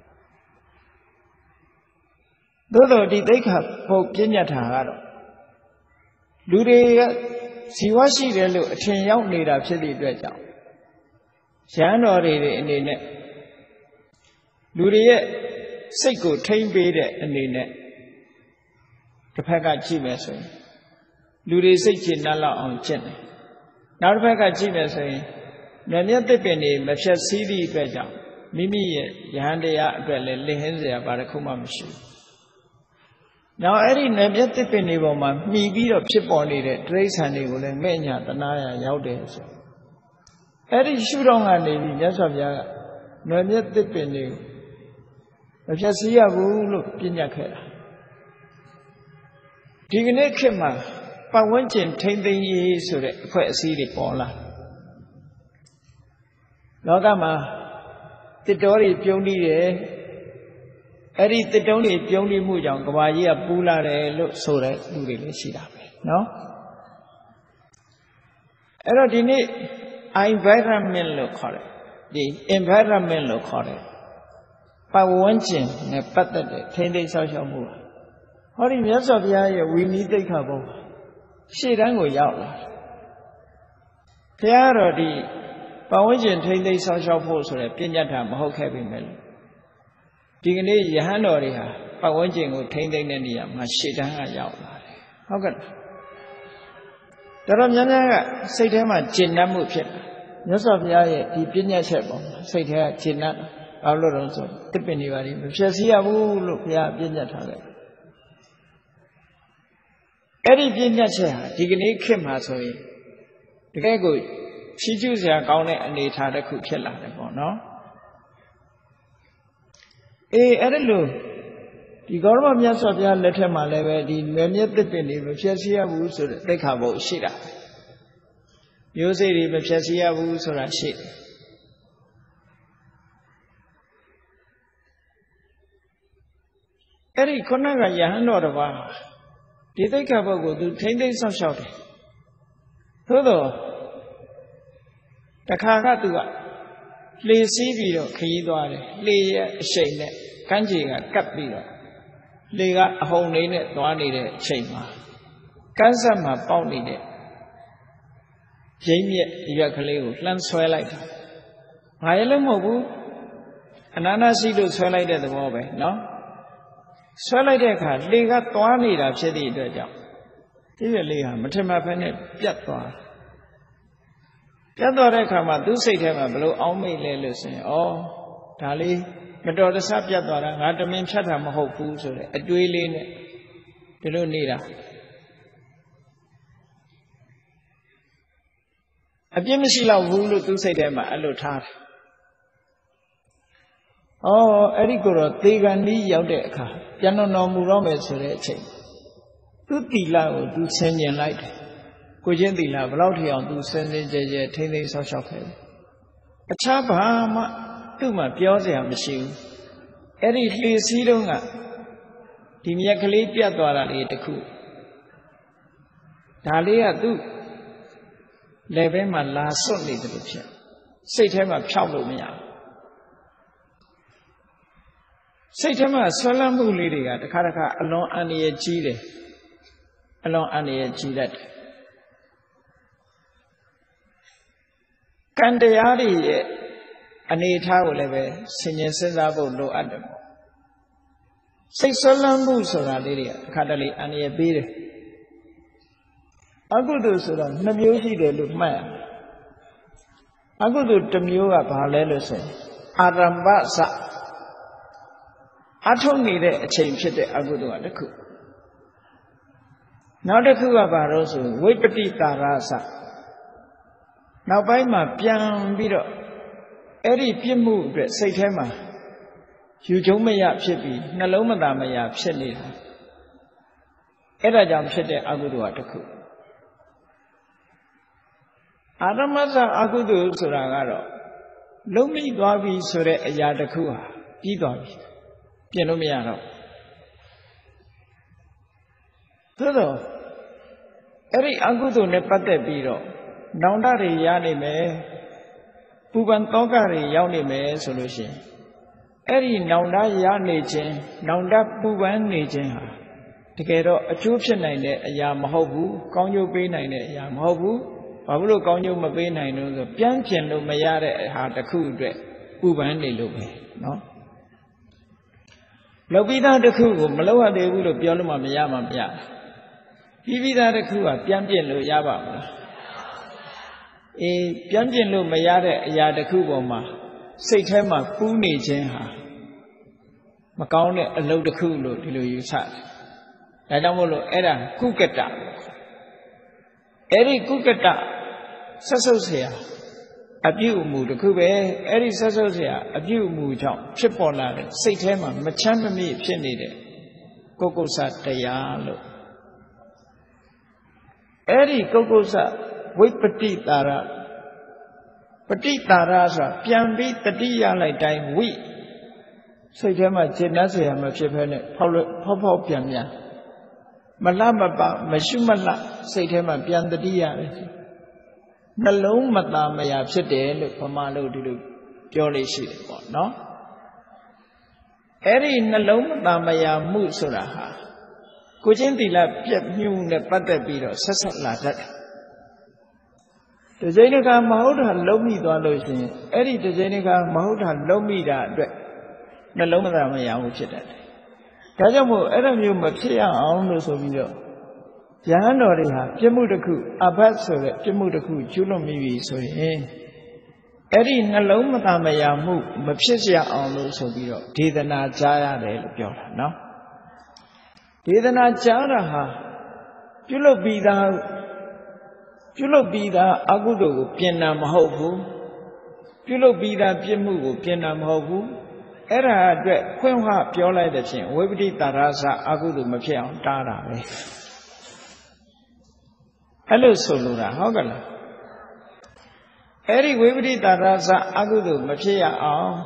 သို့တော့ဒီသိက္ခာပုဒ်ပြညတ်ထားကတော့လူတွေကဇီဝရှိတယ်လို့အထင်ရောက်နေတာဖြစ်တဲ့အတွက်ကြောင့်ရဟန်းတော်တွေအနေနဲ့လူတွေရဲ့စိတ်ကိုထိမ့်ပေးတဲ့အနေနဲ့တစ်ဖက်ကကြည့်မယ်ဆိုရင်လူတွေစိတ်ချနှက်လောက်အောင်ကျင့်တယ်နောက်တစ်ဖက်ကကြည့်မယ်ဆိုရင်မြတ်မြတ်တစ်ပင်တွေမဖြတ်စည်းသည့်အတွက်ကြောင့်မိမိရဲ့ယဟန်တရားအတွက်လည်းလင်ဟင်းစရာဘာတစ်ခုမှမရှိဘူး။နောက်အဲ့ဒီနယ်မြတ်တစ်ပင်တွေပေါ်မှာမှီပြီးတော့ဖြစ်ပေါ်နေတဲ့တိရစ္ဆာန်တွေကိုလည်းမဲ့ညာတနာရရောက်တယ်ဆို။အဲ့ဒီရှုထောင့်ကနေပြီးမြတ်စွာဘုရားကနယ်မြတ်တစ်ပင်တွေကိုမဖြတ်စည်းရဘူးလို့ပြညတ်ခဲ့တာ။ဒီကနေ့ခေတ်မှာပတ်ဝန်းကျင်ထိမ့်သိမ်းရေးဆိုတဲ့အဖွဲ့အစည်းတွေပေါ်လာလောကမှာတစ်တော်တွေပြုံးနေတယ်အဲ့ဒီတစ်တုံးတွေပြုံးနေမှုကြောင့်ကဘာကြီးကပူလာတယ်လို့ဆိုတဲ့လူတွေလည်းရှိတာပဲနော်အဲ့တော့ဒီနေ့ environment လို့ခေါ်တယ်ဒီ environment လို့ခေါ်တယ်ပတ်ဝန်းကျင်နဲ့ပတ်သက်တဲ့ထိန်းသိမ်းဆောက်ရှောက်မှုဟောဒီမြတ်စွာဘုရားရဲ့ဝိနည်းသိက္ခာပုံရှေ့တန်းကိုရောက်လာဘုရားတော်ဒီပတ်ဝန်းကျင်ထိန်းသိမ်းဆောက်ရှောက်ဖို့ဆိုတဲ့ပြညတ်တာမဟုတ်ခဲ့ပြီမဲ့ဒီကနေ့ယဟန်တော်တွေဟာပတ်ဝန်းကျင်ကိုထိန်းသိမ်းတဲ့နေရာမှာရှေ့တန်းကရောက်လာတယ်ဟုတ်ကဲ့တော်တော်များများကစိတ်ထဲမှာကျဉ်တ်မှုဖြစ်တယ်မြတ်စွာဘုရားရဲ့ဒီပြညတ်ချက်ပုံစိတ်ထဲကကျဉ်တ်ဘာလို့လဲဆိုတစ်ပင်တွေပါလိမဖြည့်စည်းရဘူးလို့ဘုရားပြညတ်ထားတယ်အဲ့ဒီပြညတ်ချက်ဟာဒီကနေ့ခေတ်မှာဆိုရင်တကယ်ကိုချီးကျူးစရာကောင်းတဲ့အနေအထားတစ်ခုဖြစ်လာတယ်ပေါ့နော်အေးအဲ့ဒါလို့ဒီဂေါရမမြတ်စွာဘုရားလက်ထက်မှာလည်းပဲဒီမြဲမြဲတစ်ပင်တွေမဖြည့်စည်းရဘူးဆိုတဲ့သိက္ခာပုဒ်ရှိတာမျိုးစိတ်တွေမဖြည့်စည်းရဘူးဆိုတာရှိတယ်အဲ့ဒီခုနကယဟန်တော်တစ်ပါးဒီသိက္ခာပုဒ်ကိုသူထိမ့်သိမ့်ဆောက်ရှောက်တယ်သို့တော့တခါကသူကလှေစီးပြီးတော့ခရီးသွားတယ်လှေရဲ့အရှိန်နဲ့ကမ်းခြေကကပ်ပြီးတော့လှေကအဟုန်လေးနဲ့သွားနေတဲ့အချိန်မှာကမ်းဆက်မှာပေါက်နေတဲ့ရင်းမြက်ရွက်ကလေးကိုလှမ်းဆွဲလိုက်တာဘာရလည်းမဟုတ်ဘူးအနာနာရှိလို့ဆွဲလိုက်တဲ့သဘောပဲနော်ဆွဲလိုက်တဲ့အခါလေကသွားနေတာဖြစ်သည့်အတွက်ကြောင့်ဒီရလေးဟာမထင်မှတ်ဖက်နဲ့ပြတ်သွားပြတ်သွားတဲ့အခါမှာသူ့စိတ်ထဲမှာဘလို့အောင်းမိတ်လဲလို့ဆိုရင်ဩဒါလေးမတော်တဆပြတ်သွားတာငါတမင်ဖြတ်တာမဟုတ်ဘူးဆိုတဲ့အတွေးလေးနဲ့ဒီလိုနေတာအပြစ်မရှိတော့ဘူးလို့သူ့စိတ်ထဲမှာအဲ့လိုထားတယ်ဩအဲ့ဒီကိုတော့သေကံဤရောက်တဲ့အခါပြန်တော်မူတော့မယ်ဆိုတဲ့အချိန်သူ့တီလာကိုသူဆင်ញင်လိုက်တယ်ကိုချင်းတီလာဘလောက်ထီအောင်သူစင်စင်ကြဲကြဲထိမ့်သိမ်းဆောက်ရှောက်ခဲ့တယ်အခြားဘာမှသူ့မှာပြောစရာမရှိဘူးအဲ့ဒီလှေစီးတုံးကဒီမြက်ကလေးပြတ်သွားတာလေးတခုဒါလေးကသူ့လက်ထဲမှာလာစွတ်နေတယ်လို့ဖြစ်စိတ်ထဲမှာဖြောက်လို့မရဘူးစိတ်ထဲမှာဆွဲလန်းမှုလေးတွေကတခါတခါအလွန်အန္တရာယ်ကြီးတယ်အလွန်အန္တရာယ်ကြီးတတ်တယ်ကံတရားတွေရဲ့အနေအထားကိုလည်းပဲဆင်ញင်စဉ်းစားဖို့လိုအပ်တယ်ပေါ့စိတ်ဆွဲလန်းမှုဆိုတာလေးတွေကအခါတလေအန္တရာယ်ပေးတယ်အကုသိုလ်ဆိုတာနှစ်မျိုးရှိတယ်လို့မှတ်ရမယ်အကုသိုလ်တစ်မျိုးကဘာလဲလို့ဆိုရင်အာရမ္ဗစအထုံးနေတဲ့အချိန်ဖြစ်တဲ့အကုသိုလ်ကတစ်ခုနောက်တစ်ခုကဘာလို့ဆိုဝိပတိတာရစနောက်ပိုင်းမှာပြန်ပြီးတော့အဲ့ဒီပြစ်မှုအတွက်စိတ်ထဲမှာယူကျုံမရဖြစ်ပြီးနှလုံးမသာမရဖြစ်နေတာအဲ့ဒါကြောင့်ဖြစ်တဲ့အကုသိုလ်ကတစ်ခုအာရမစအကုသိုလ်ဆိုတာကတော့လုံးမိသွားပြီဆိုတဲ့အရာတစ်ခုဟာပြီးသွားပြီပြင်လို့မရတော့သို့တော့အဲ့ဒီအကုသိုလ်နဲ့ပတ်သက်ပြီးတော့နောင်တတွေရနိုင်မယ်ပူပန်တောကတွေရောက်နေမယ်ဆိုလို့ရှိရင်အဲ့ဒီနောင်တရနေခြင်းနောင်တပူပန်နေခြင်းဟာတကယ်တော့အကျိုးဖြစ်နိုင်တဲ့အရာမဟုတ်ဘူးကောင်းကျိုးပေးနိုင်တဲ့အရာမဟုတ်ဘူးဘာဖြစ်လို့ကောင်းကျိုးမပေးနိုင်လို့ဆိုပြန်ပြင်လို့မရတဲ့ဟာတစ်ခုအတွက်ပူပန်နေလို့ပဲနော်လောက်ပြီးသားတစ်ခုကိုမလောက်ရသေးဘူးလို့ပြောလို့မှမရမှမရပြီးပြီးသားတစ်ခုကပြန်ပြင်လို့ရပါမလားအေးပြန်ပြင်လို့မရတဲ့အရာတစ်ခုပေါ်မှာစိတ်ထဲမှာပူးနေခြင်းဟာမကောင်းတဲ့အလုပ်တစ်ခုလို့ဒီလိုယူဆတယ်ဒါကြောင့်မို့လို့အဲ့ဒါကုကတအဲ့ဒီကုကတဆက်ဆုပ်เสียအပြုအမူတစ်ခုပဲအဲ့ဒီဆက်ဆုပ်เสียအပြုအမူကြောင့်ဖြစ်ပေါ်လာတဲ့စိတ်ထဲမှာမချမ်းမမြေ့ဖြစ်နေတဲ့ကုက္ကုဆတရားလို့ Eri Kokosa, Wipati Tara, Pati Tara, Piambi, Tadia like time, we. Say to my Jenazia, my children, Papa Piamia. Malama, Mashumala, say to my Pian the Dia. Nalone Madame may have said, look for Malo to do jolly shit, no? Eri Nalone Madame Musuraha. Kujendila Piap knew the Patapiro, Sasala. The Zenica Mahuda Lomi Dolosin, Eddie the Zenica Mahuda Lomi that Naloma Maya Chita. Kajamu Edamu Mapia on the Sovino. Janoriha, Jamutaku, Abaso, Jamutaku, Julomi, so Eddie Naloma Maya Mu, Mapsia on the Sovino, Didana Jaya de no? Didana Jaraha, Julo be the Julo be the Agudo, Pienam Hobu, Julo be the Piemu, Pienam Hobu, Era Dre, Quenha, Piola the Chin, Webdi Tarasa, Agudu Mapian, Tara. Hello, Solura, Hogala. Eri Webdi Tarasa, Agudu Mapia,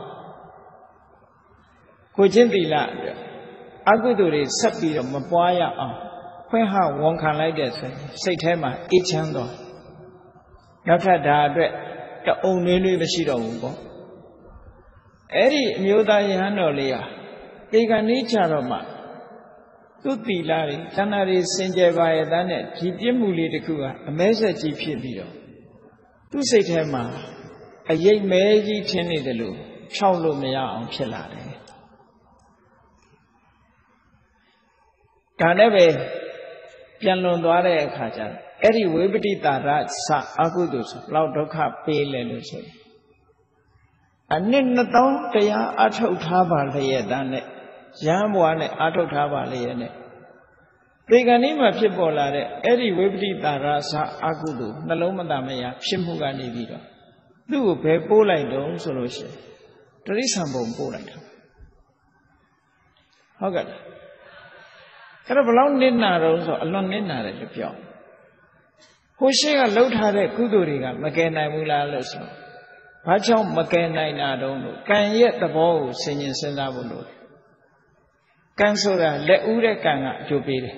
Kujindila, Agudu is Sapi of Mapoya. When how one can like that, say Tema, each handle. After that, the only machine of Eddie Muda Yanolia, they can each other. Tutti Larry, Tanari Saint Java, Dane, Jimuli de Kua, a message G. To say Tema, a young Meiji Tenny de Lu, Chaulo Mea on Pilare. Caneve. Pianon Dore Kaja, Eri Wibiti Tara, Sa Agudus, Laudoka Pele. And in the town, they are Ato Taba Lea than it. Jamwane Ato Taba Leane. They can even people like Eri Wibiti Tara, Sa Agudu, Naloma Damea, Shimpugani Vida. Do pay Polai don't solution. There is some bone Polai. Okay. Kind of a long dinner also, a long dinner at the pion. Who say a load had a Kuduriga, Makena Mula Lesso. Pachon Makena, I don't know. Can yet the ball singing Sendabulo. Cansora, let Urekanga, Jupiter.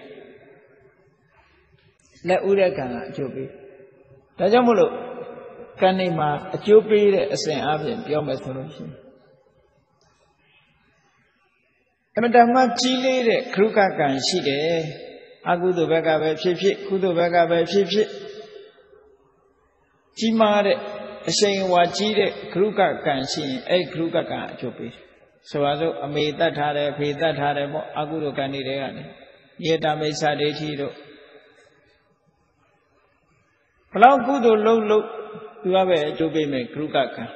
Let Urekanga, Jupiter. Tajamulo, Kanima, a Jupiter, a Saint Avian, your methodology. Madame Chile, Kruka can see the Agudu Baga by Pipi, Kudu Baga by Pipi. Chimare, saying what Chile, Kruka can see, a Kruka can chopi. So as I made that had a pay that had a Agudu Candidiani. Yet I may say de Tiro. Allow good or low look to have a chopi me Kruka can.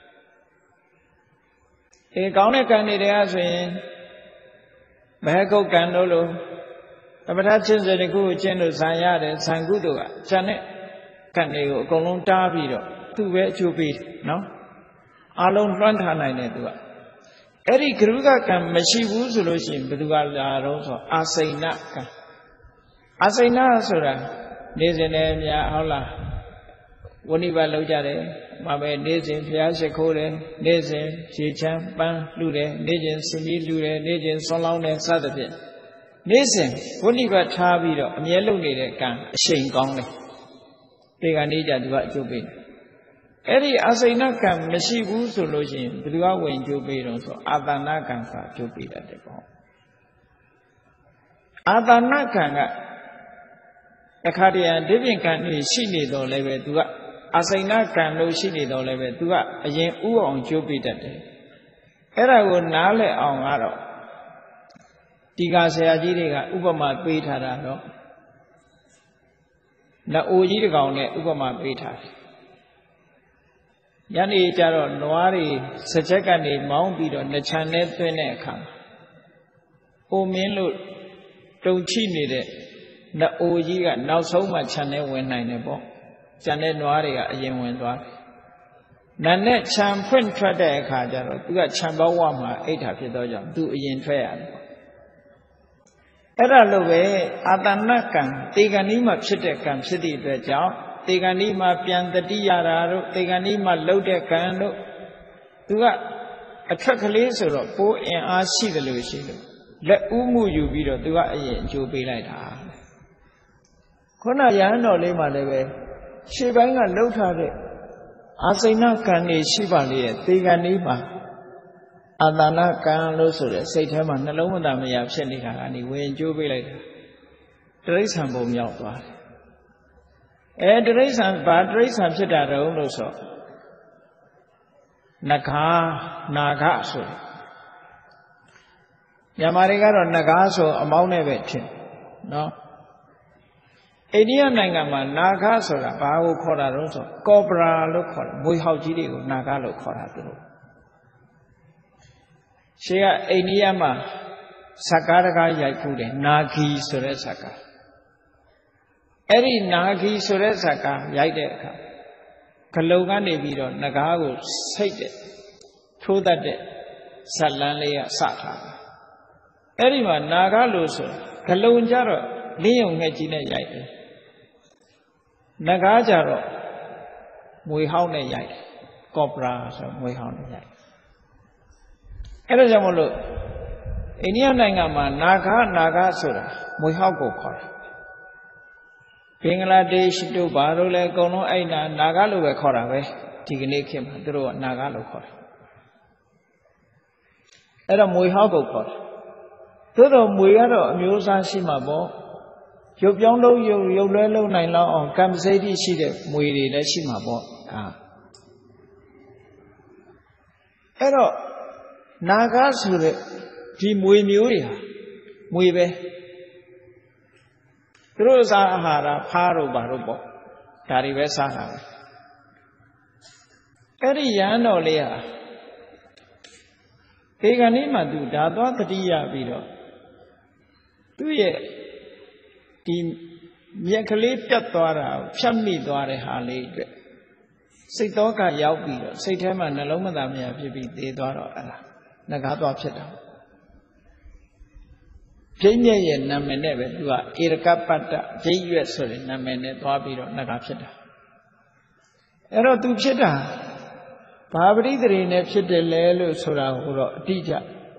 A Gauna Candidia saying, Mahako Candolo, Abatachins and a good general Sayad and Sangudo, Janet Candio, Colon Tabido, two way to be, no? Alone front Hanai. Eri Kruga can Machibu solution, but you are also Asainaka. Asaina Sura, Nezanemia Hola, Woniva Lojare. Mabe Nizin, Piazzacore, Nizin, Chichan, Ban, Lude, Nizin, Simi Lude, Nizin, Solon and Sadapi. Nizin, when you got Tabido, a yellow lady can, a shame gong. They are needed to what you be. Eri Asana can, Meshibu solution, but you are when you be also, Adana can start to be at the ball. Adana can, a cardian living can be seen or level to Asana can no shitty or level to a yen oo on Jupiter. Era would nale on Aro. Tiga Sayajiriga, Ubama Beta. Na Ujiriga on it, Ubama Beta. Yani Jaro Noari, Sajakani, Mount Bido, the Chanet Veneka. O Minlo, don't cheat it. The Ojiga, now so much channel when I never. Janet Noaria, a young one. Nanet Champion Trade Kajaro, you got Chambawama, eight half your dojo, do a yen fair. အဲ့ဒါလို့ပဲအာတဏကံတေဂဏီမှာဖြစ်တဲ့ကံဖြစ်သည့်အတွက်ကြောင့်တေဂဏီမှာပြန်တတိရတာတို့တေဂဏီမှာလှုပ်တဲ့ကံတို့သူကအထွက်ကလေးဆိုတော့ပိုးအင်အားရှိတယ်လို့ရှိလို့လက်ဥမှုယူပြီးတော့သူကအရင်အကျိုးပေးလိုက်တာခုနရဟန်းတော်လေးမှလည်းပဲရှေ့ပိုင်းကလှုပ်ထားတဲ့အာစိဏကံတွေရှိပါလေရဲ့တေဂဏီမှာအာတဏကံလို့ဆိုတဲ့စိတ်ထဲမှာနှလုံးမသားမရဖြစ်နေတာကနေဝင်ကျိုးပေးလိုက်တာတိရစ္ဆာန်ပုံမြောက်သွားတယ်အဲတိရစ္ဆာန်ဘာတိရစ္ဆာန်ဖြစ်တာတုံးလို့ဆိုနဂါနာဂဆိုတယ်မြန်မာတွေကတော့နဂါဆိုအမောင်းနဲ့ပဲဖြစ်နော်အိန္ဒိယနိုင်ငံမှာနာဂဆိုတာဘာကိုခေါ်တာတုံးဆိုကော်ပရာလို့ခေါ်တယ်မွေဟောက်ကြီးတွေကိုနာဂလို့ခေါ်တာသူတို့ရှေ့ကအိန္ဒိယမှာဇကာတကားရိုက်ခုတယ်နာဂီဆိုတဲ့ဇကာအဲ့ဒီနာဂီဆိုတဲ့ဇကာရိုက်တဲ့အခါဂလုံကနေပြီးတော့နဂါးကိုစိတ်တဲ့ထိုးတတ်တဲ့ဇလန်းလေးကစထားတယ်အဲ့ဒီမှာနာဂလို့ဆိုဂလုံကြတော့လင်းယုံငှက်ကြီးနဲ့ရိုက်တယ်နဂါးကြတော့မွေဟောင်းနဲ့ရိုက်တယ်ကော်ပရာဆိုမွေဟောင်းနဲ့ရိုက်အဲ့ဒါကြောင့်မလို့အိန္ဒိယနိုင်ငံမှာနာဂနာဂဆိုတာမွေဟောက်ကိုခေါ်တယ်ဘင်္ဂလားဒေ့ရှ်တို့ဘာလို့လဲအကုန်လုံးအဲ့နာနာဂလို့ပဲခေါ်တာပဲဒီကနေ့ခေတ်မှာသူတို့ကနာဂလို့ခေါ်တယ်အဲ့တော့မွေဟောက်ကိုခေါ်တယ်သို့တော့မွေကတော့အမျိုးအစားရှိမှာပေါ့ရုပ်ပြောင်းလို့ရုပ်ရုပ်လွဲလုံးနိုင်လောက်အောင်ကံပစိတိရှိတဲ့မွေတွေလည်းရှိမှာပေါ့အာအဲ့တော့နာဂဆိုတဲ့ဒီမွေမျိုးတွေဟာမွေပဲသူတို့စားအာဟာရဖားတော့ဘာလို့ပေါ့ဒါတွေပဲစားတာပဲအဲ့ဒီရဟန်းတော်လေးဟာဒီကနေ့မှသူဒါသွားတတိယပြီးတော့သူ့ရဲ့ဒီမြက်ကလေးပြတ်သွားတာကိုဖြတ်မိသွားတဲ့ဟာလေးအတွက်စိတ်သောကရောက်ပြီးတော့စိတ်ထဲမှာနှလုံးမသားမရဖြစ်ပြီးသေသွားတော့အဲ့ဒါနဂါးသွားဖြစ်တာပြိညက်ရဲ့နာမည်နဲ့ပဲသူကဧရကပတ္တပြိရွက်ဆိုတဲ့နာမည်နဲ့သွားပြီးတော့နဂါးဖြစ်တာအဲ့တော့သူဖြစ်တာဘာပရိသေတွေနဲ့ဖြစ်တယ်လဲလို့ဆိုတာကိုတော့အတိအကျ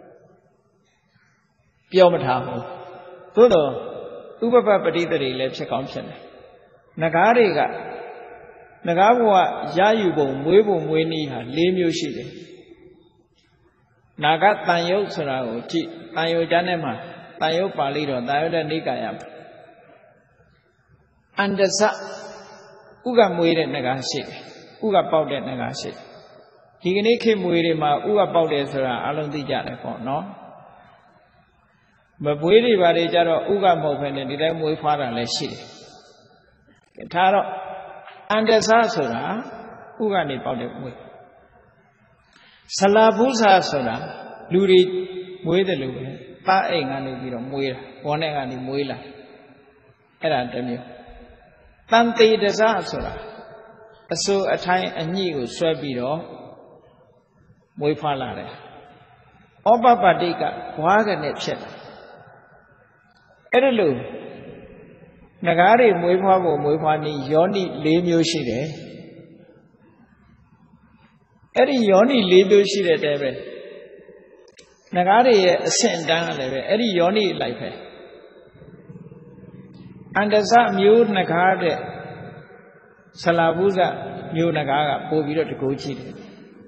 ပြောမထားဘူးသို့တော့ဥပပပရိသေတွေလည်းဖြစ်ကောင်းဖြစ်တယ်နဂါးတွေကနဂါးဘဝရယူပုံမွေးပုံမွေးနည်းဟာ၄မျိုးရှိတယ်နာဂတန်ယုတ်ဆိုတာကိုကြည့်တန်ယုတ်ကျမ်းထဲမှာတန်ယုတ်ပါဠိတော်တန်ယုတ်တဲ့နိကာယမှာအန္တစဥကမွေးတဲ့နဂါးရှိတယ်ဥကပေါက်တဲ့နဂါးရှိတယ်ဒီကနေ့ခေတ်မွေးတွေမှာဥကပေါက်တယ်ဆိုတာအလုံးသိကြတယ်ပေါ့နော်မပွေးတွေပါတွေကြတော့ဥကမဟုတ်ဘဲနဲ့ဒီတိုင်းမွေးဖွားတာလည်းရှိတယ်ဒါတော့အန္တစဆိုတာဥကနေပေါက်တဲ့မွေးဆလာဘုဇာဆိုတာလူတွေမွေးတယ်လို့ပဲသားအိမ်ကနေပြီးတော့မွေးတာဘောနဲ့ကနေမွေးလာအဲ့ဒါတစ်မျိုးတန်တေတစဆိုတာအစိုးအထိုင်းအညှိကိုဆွဲပြီးတော့မွေးဖွားလာတယ်ဩပပတိကဘွားကနဲ့ဖြစ်တာအဲ့ဒါလို့ငကားတွေမွေးဖွားဖို့မွေးဖွားနည်းယောနိ၄မျိုးရှိတယ်အဲ့ဒီယောနိ၄မျိုးရှိတဲ့တည်းပဲငကားတွေရဲ့အဆင့်တန်းကလည်းပဲအဲ့ဒီယောနိလိုက်ပဲအန္တစမျိုးငကားတဲ့ဆလာဘုဇမျိုးငကားကပို့ပြီးတော့တကူကြည့်တယ်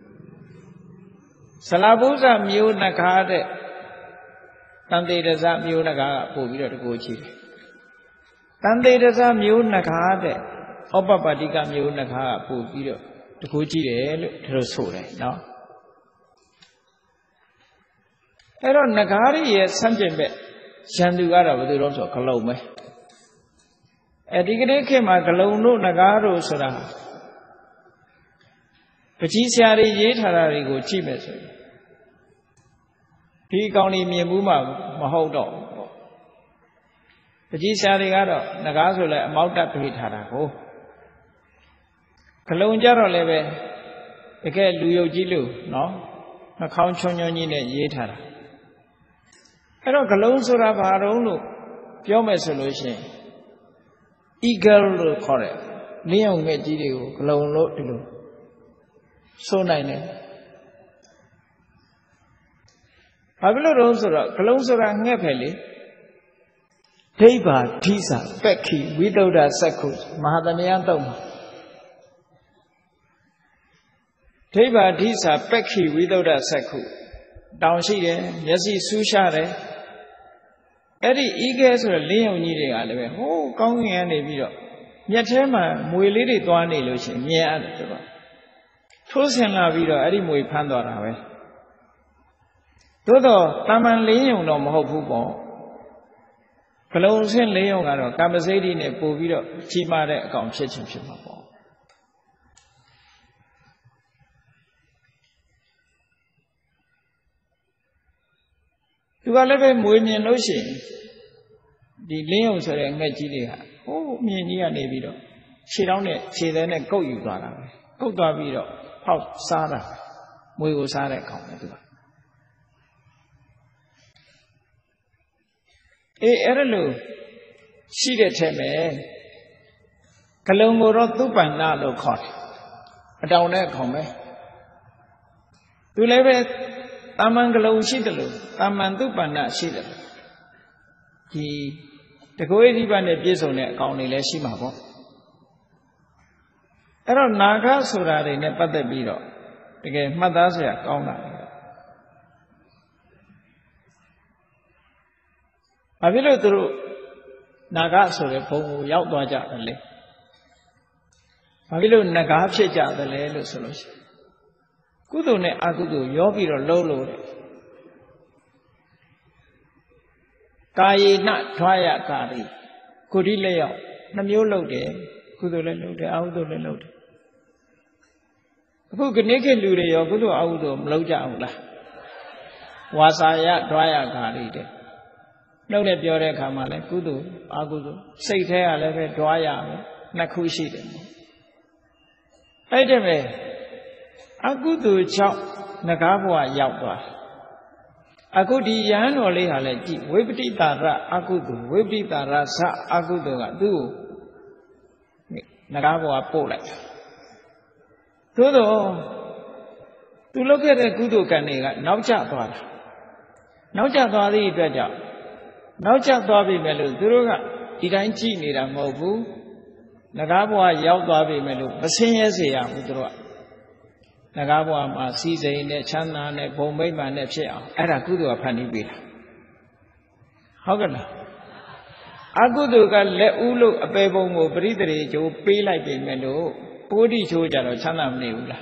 ဆလာဘုဇမျိုးငကားတဲ့တန်တေတစမျိုးငကားကပို့ပြီးတော့တကူကြည့်တယ်တန်တေတစမျိုးငကားတဲ့ဩပပတိကမျိုးငကားကပို့ပြီးတော့တကူကြည့်တယ်လို့ဒါလိုဆိုတယ်နော်အဲ့တော့ငကားရရဲ့ဆန့်ကျင်ဘက်ရန်သူကတော့ဘယ်သူတော့ဆိုဂလုံပဲအဲဒီကနေ့ခေတ်မှာဂလုံတို့ငကားတို့ဆိုတာပကြီးဆရာတွေရေးထားတာတွေကိုကြည့်မယ်ဆိုရင်ဒီအကောင်ကြီးမြင်မှုမှမဟုတ်တော့ပေါ့ပကြီးဆရာတွေကတော့ငကားဆိုလဲအမောက်တက်ပြေးထားတာကိုဂလုံကြတော့လည်းပဲတကယ်လူယုတ်ကြီးလို့နော်နှာခေါင်းချွန်းချွန်းကြီးနဲ့ရေးထားတာအဲ့တော့ဂလုံဆိုတာဘာတုံးလို့ပြောမယ်ဆိုလို့ရှိရင် eagle လို့ခေါ်တယ်လင်းအောင်ငှက်ကြီးတွေကိုဂလုံလို့ဒီလိုဆိုနိုင်တယ်ဘာဖြစ်လို့တော့ဆိုတော့ဂလုံဆိုတာငှက်ပဲလေဒိဗ္ဗာဓိစာပက္ခိဝိတုဒ္ဓစက္ခုမဟာသမယတုံးမှာဒိဗ္ဗာဓိစာပက္ခိဝိတုဒ္ဓစက္ခုတောင်ရှိတယ်မျက်စိဆူးရှားတယ်အဲ့ဒီဤကဲဆိုတဲ့လင်းယုံကြီးတွေကလည်းပဲဟိုးကောင်းကင်ကနေပြီးတော့မြက်ထဲမှာမွေလေးတွေသွားနေလို့ရှိရင်မြင်ရတယ်ဆိုတော့ထိုးဆင်လာပြီးတော့အဲ့ဒီမွေဖမ်းသွားတာပဲသို့တော့တာမန်လင်းယုံတော့မဟုတ်ဘူးပေါ့ဂလုံဆင်းလင်းယုံကတော့ကာမစိတ်ဓိနဲ့ပို့ပြီးတော့ကြီးမားတဲ့အကောင်ဖြစ်ခြင်းဖြစ်မှာပေါ့သူကလည်းပဲမွေမြင်လို့ရှိရင်ဒီလင်းယုံဆိုတဲ့ငှက်ကြီးတွေကဟိုးမြင်ကြီးကနေပြီးတော့ခြေထောက်နဲ့ခြေသေးနဲ့ကုတ်ယူသွားတာပဲကုတ်သွားပြီးတော့ဖောက်စားတာမွေကိုစားတဲ့ကောင်ပဲသူကအေးအဲ့ဒါလို့ရှိတဲ့ထဲမှာဂလုံကိုတော့သုပ္ပန္နလို့ခေါ်တယ်အတောင်တဲ့ကောင်ပဲသူလည်းပဲတာမန်ဂလုံရှိတယ်လို့တာမန်သုပ္ပန္နရှိတယ်ဒီတကောဣတိပနဲ့ပြည့်စုံတဲ့အကောင်တွေလည်းရှိမှာပေါ့အဲ့တော့နာဂဆိုတာတွေနဲ့ပတ်သက်ပြီးတော့တကယ်မှတ်သားစရာကောင်းတာလေဘာဖြစ်လို့သူတို့နာဂဆိုတဲ့ဘုံကိုရောက်သွားကြတယ်လဲဘာဖြစ်လို့နဂါဖြစ်ကြတယ်လဲလို့ဆိုလို့ရှိရင်ကုသိုလ်နဲ့အကုသိုလ်ရောပြီးတော့လုံးလို့တဲ့ကာယေနဓွာယကာရိကိုဒီလက်ရောက်နှမျိုးလုပ်တယ်ကုသိုလ်လည်းလုပ်တယ်အကုသိုလ်လည်းလုပ်တယ်အခုခဏခေတ်လူတွေရောကုသိုလ်အကုသိုလ်မလုပ်ကြဘူးလားဝါစာယဓွာယကာရိတဲ့နှုတ်နဲ့ပြောတဲ့အခါမှာလည်းကုသိုလ်အကုသိုလ်စိတ်ထဲကလည်းပဲဓွာယပဲနှစ်ခုရှိတယ်အဲ့ဒါပဲအကုသိုလ်ကြောင့်နဂါဘဝရောက်သွားအခုဒီယဟန်တော်လေးဟာလည်းကြည့်ဝိပတိတာရအကုသိုလ်ဝိပတိတာရသအကုသိုလ်ကသူ့ကိုနဂါဘဝပို့လိုက်သို့တော့သူလုပ်ခဲ့တဲ့ကုသိုလ်ကံတွေကနောက်ကျသွားတာနောက်ကျသွားသည့်အတွက်ကြောင့်နောက်ကျသွားပြီမဲ့လို့သူတို့ကဒီတိုင်းကြည့်နေတာမဟုတ်ဘူးနဂါဘဝရောက်သွားပြီမဲ့လို့မဆင်းရဲစေရဘူးသူတို့ကနဂါဘဝမှာစီစိန်နဲ့ချမ်းသာနဲ့ဘုံမိမ့်မှန်နဲ့ဖြစ်အောင်အဲ့ဒါကုသိုလ်ကဖန်တီးပေးတာဟုတ်ကဲ့လားအကုသိုလ်ကလက်ဦးလို့အပေပုံကိုပရိသေရေကျိုးပေးလိုက်ပြီမဲ့လို့ပိုးတိချိုးကြတော့ချမ်းသာမနေဘူးလား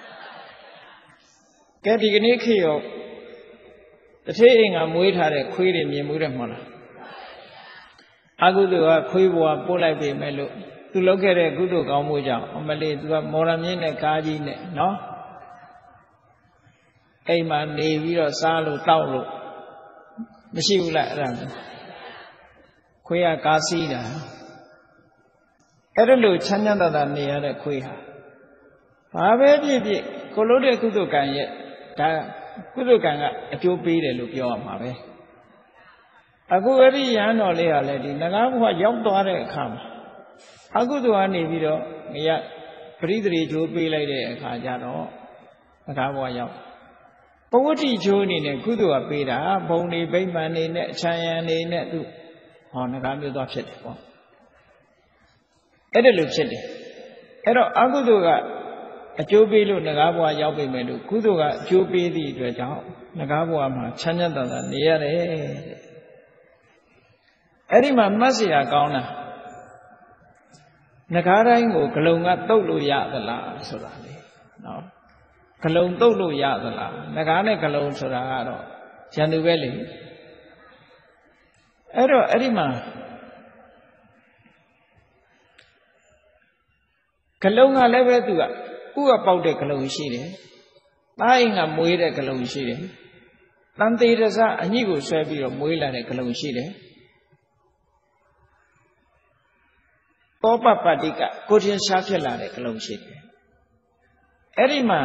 ကဲဒီကနေ့ခေတ်ရောတထေးအိမ်ကမွေးထားတဲ့ခွေးတွေမြင်မှုတယ်မဟုတ်လားအကုသိုလ်ကခွေးဘဝပို့လိုက်ပြီမဲ့လို့သူလုပ်ခဲ့တဲ့ကုသိုလ်ကောင်းမှုကြောင့်အမလေးသူကမော်ရမြင့်နဲ့ကားကြီးနဲ့နော်အိမ်မှာနေပြီးတော့စားလို့တောက်လို့မရှိဘူးလားအဲ့ဒါခွေးကကားစီးတာအဲ့ဒါလို့ချမ်းချမ်းသာသာနေရတဲ့ခွေးဟာဘာပဲဖြစ်ဖြစ်ကိုလို့တဲ့ကုသိုလ်ကံရဲ့ဒါကုသိုလ်ကံကအကျိုးပေးတယ်လို့ပြောရမှာပဲအခုအဲ့ဒီရဟန်းတော်လေးဟာလည်းဒီနဂါဘဝရောက်သွားတဲ့အခါမှာအကုသိုလ်ကနေပြီးတော့ငရပရိသေရေချိုးပေးလိုက်တဲ့အခါကျတော့နဂါဘဝရောက်ပဝတ္တိချိုးအနေနဲ့ကုသိုလ်ကပေးတာဘုံနေဗိမာန်နေနဲ့အချမ်းရံနေနဲ့သူဟောနဂါမျိုးသွားဖြစ်တယ်ပေါ့အဲ့ဒါလိုဖြစ်တယ်အဲ့တော့အကုသိုလ်ကအကျိုးပေးလို့နဂါဘဝရောက်ပြီမဲ့လို့ကုသိုလ်ကအကျိုးပေးသည့်အတွက်ကြောင့်နဂါဘဝမှာချမ်းချမ်းသာသာနေရတယ်အဲ့ဒီမှာမှတ်เสียကောင်းတာနဂါတိုင်းကိုဂလုံကတုတ်လို့ရသလားဆိုတာလေနော်ဂလုံတုတ်လို့ရသလားနဂါနဲ့ဂလုံဆိုတာကတော့ရန်သူပဲလေအဲ့တော့အဲ့ဒီမှာဂလုံကလည်းပဲသူကဥကပေါက်တဲ့ဂလုံရှိတယ်။သားအိမ်ကမွေးတဲ့ဂလုံရှိတယ်။တန်သေးရစအညိကိုဆွဲပြီးတော့မွေးလာတဲ့ဂလုံရှိတယ်။တောပပတ္တိကကိုချင်းရှားဖြစ်လာတဲ့ဂလုံရှိတယ်။အဲ့ဒီမှာ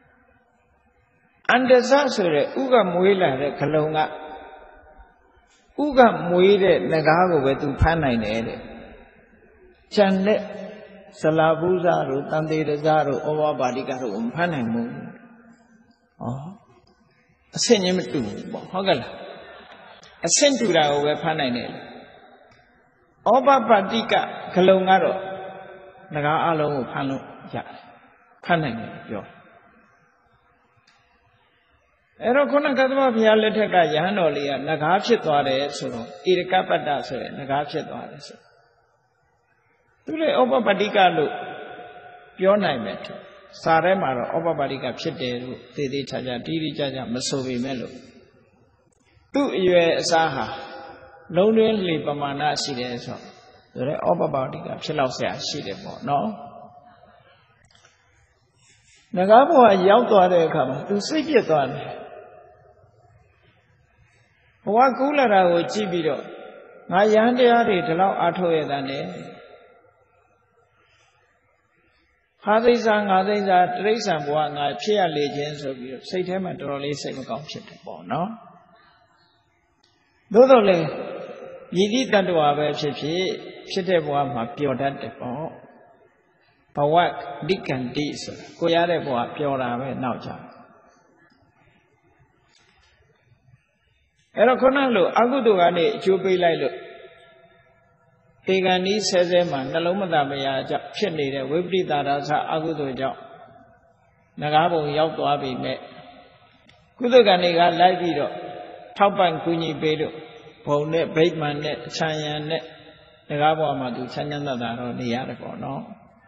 အန္တဇဆိုတဲ့ဥကမွေးလာတဲ့ဂလုံကဥကမွေးတဲ့ငကားကိုပဲသူဖမ်းနိုင်တယ်တဲ့ကျန်တဲ့ဇလာပူဇာတို့တန်တေရဇာတို့ဩဝပါတိကတို့မဖမ်းနိုင်ဘူးဩအဆင့်ချင်းမတူဘူးပေါ့ဟုတ်ကဲ့လားအဆင့်တူတာကိုပဲဖမ်းနိုင်တယ်ဩပပါတိကဂလုံကတော့ငကားအလုံးကိုဖမ်းလို့ရတယ်ဖမ်းနိုင်တယ်ပြောအဲ့တော့ခုနကသဗ္ဗဘုရားလက်ထက်ကယဟန်တော်လေးကငကားဖြစ်သွားတယ်ဆိုတော့ဣရကပတ္တဆိုတဲ့ငကားဖြစ်သွားတယ်ဆိုသူလည်းဩပပတ္တိကလို့ပြောနိုင်မယ်စာထဲမှာတော့ဩပပတ္တိကဖြစ်တယ်လို့သေသေးချာချာတိတိကျကျမဆိုပေမဲ့လို့သူ့အရွယ်အစားဟာလုံးတွင်းလေပမာဏရှိတယ်ဆိုတော့ဒါလည်းဩပပတ္တိကဖြစ်လောက်ဆရာရှိတယ်ပေါ့နော်ငကားဘဝရောက်သွားတဲ့အခါမှာသူစိတ်ပြည့်သွားတယ်ဘဝကူးလာတာကိုကြည့်ပြီးတော့ငါယဟန်တရားတွေဒီလောက်အားထုတ်ရတဲ့နဲ့ဟာသိစ္စာငါသိစ္စာတိရိစ္ဆာန်ဘဝငါဖြစ်ရလေခြင်းဆိုပြီးတော့စိတ်ထဲမှာတော်တော်လေးစိတ်မကောင်းဖြစ်တယ်ပေါ့နော်သို့တော်လည်းယိတိတတ္တဝါပဲဖြစ်ဖြစ်ဖြစ်တဲ့ဘဝမှာပျော်တတ်တယ်ပေါ့ဘဝဒိက္ခန္တိဆိုတာကိုရတဲ့ဘဝပျော်တာပဲနောက်ကြအဲ့တော့ခုနလိုအကုသိုလ်ကနေအကျိုးပေးလိုက်လို့တေဂန်ဤဆဲဆဲမှာနှလုံးမသားမယာကြောင့်ဖြစ်နေတဲ့ဝိပရိသရာဇအကုသိုလ်ကြောင့်ငကားဘုံရောက်သွားပြီမဲ့ကုသိုလ်ကံတွေကလိုက်ပြီးတော့ထောက်ပံ့ကူညီပေးလို့ဘုံနဲ့ဗိမာန်နဲ့ခြံရံနဲ့ငကားဘဝမှာသူချမ်းချမ်းသာသာတော့နေရတယ်ပေါ့နော်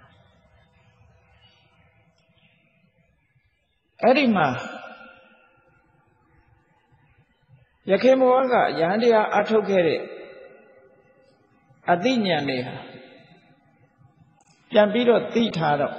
အဲ့ဒီမှာယခေဘဝကယဟန်တရားအထုတ်ခဲ့တဲ့အသိဉာဏ်တွေဟာပြန်ပြီးတော့သိထားတော့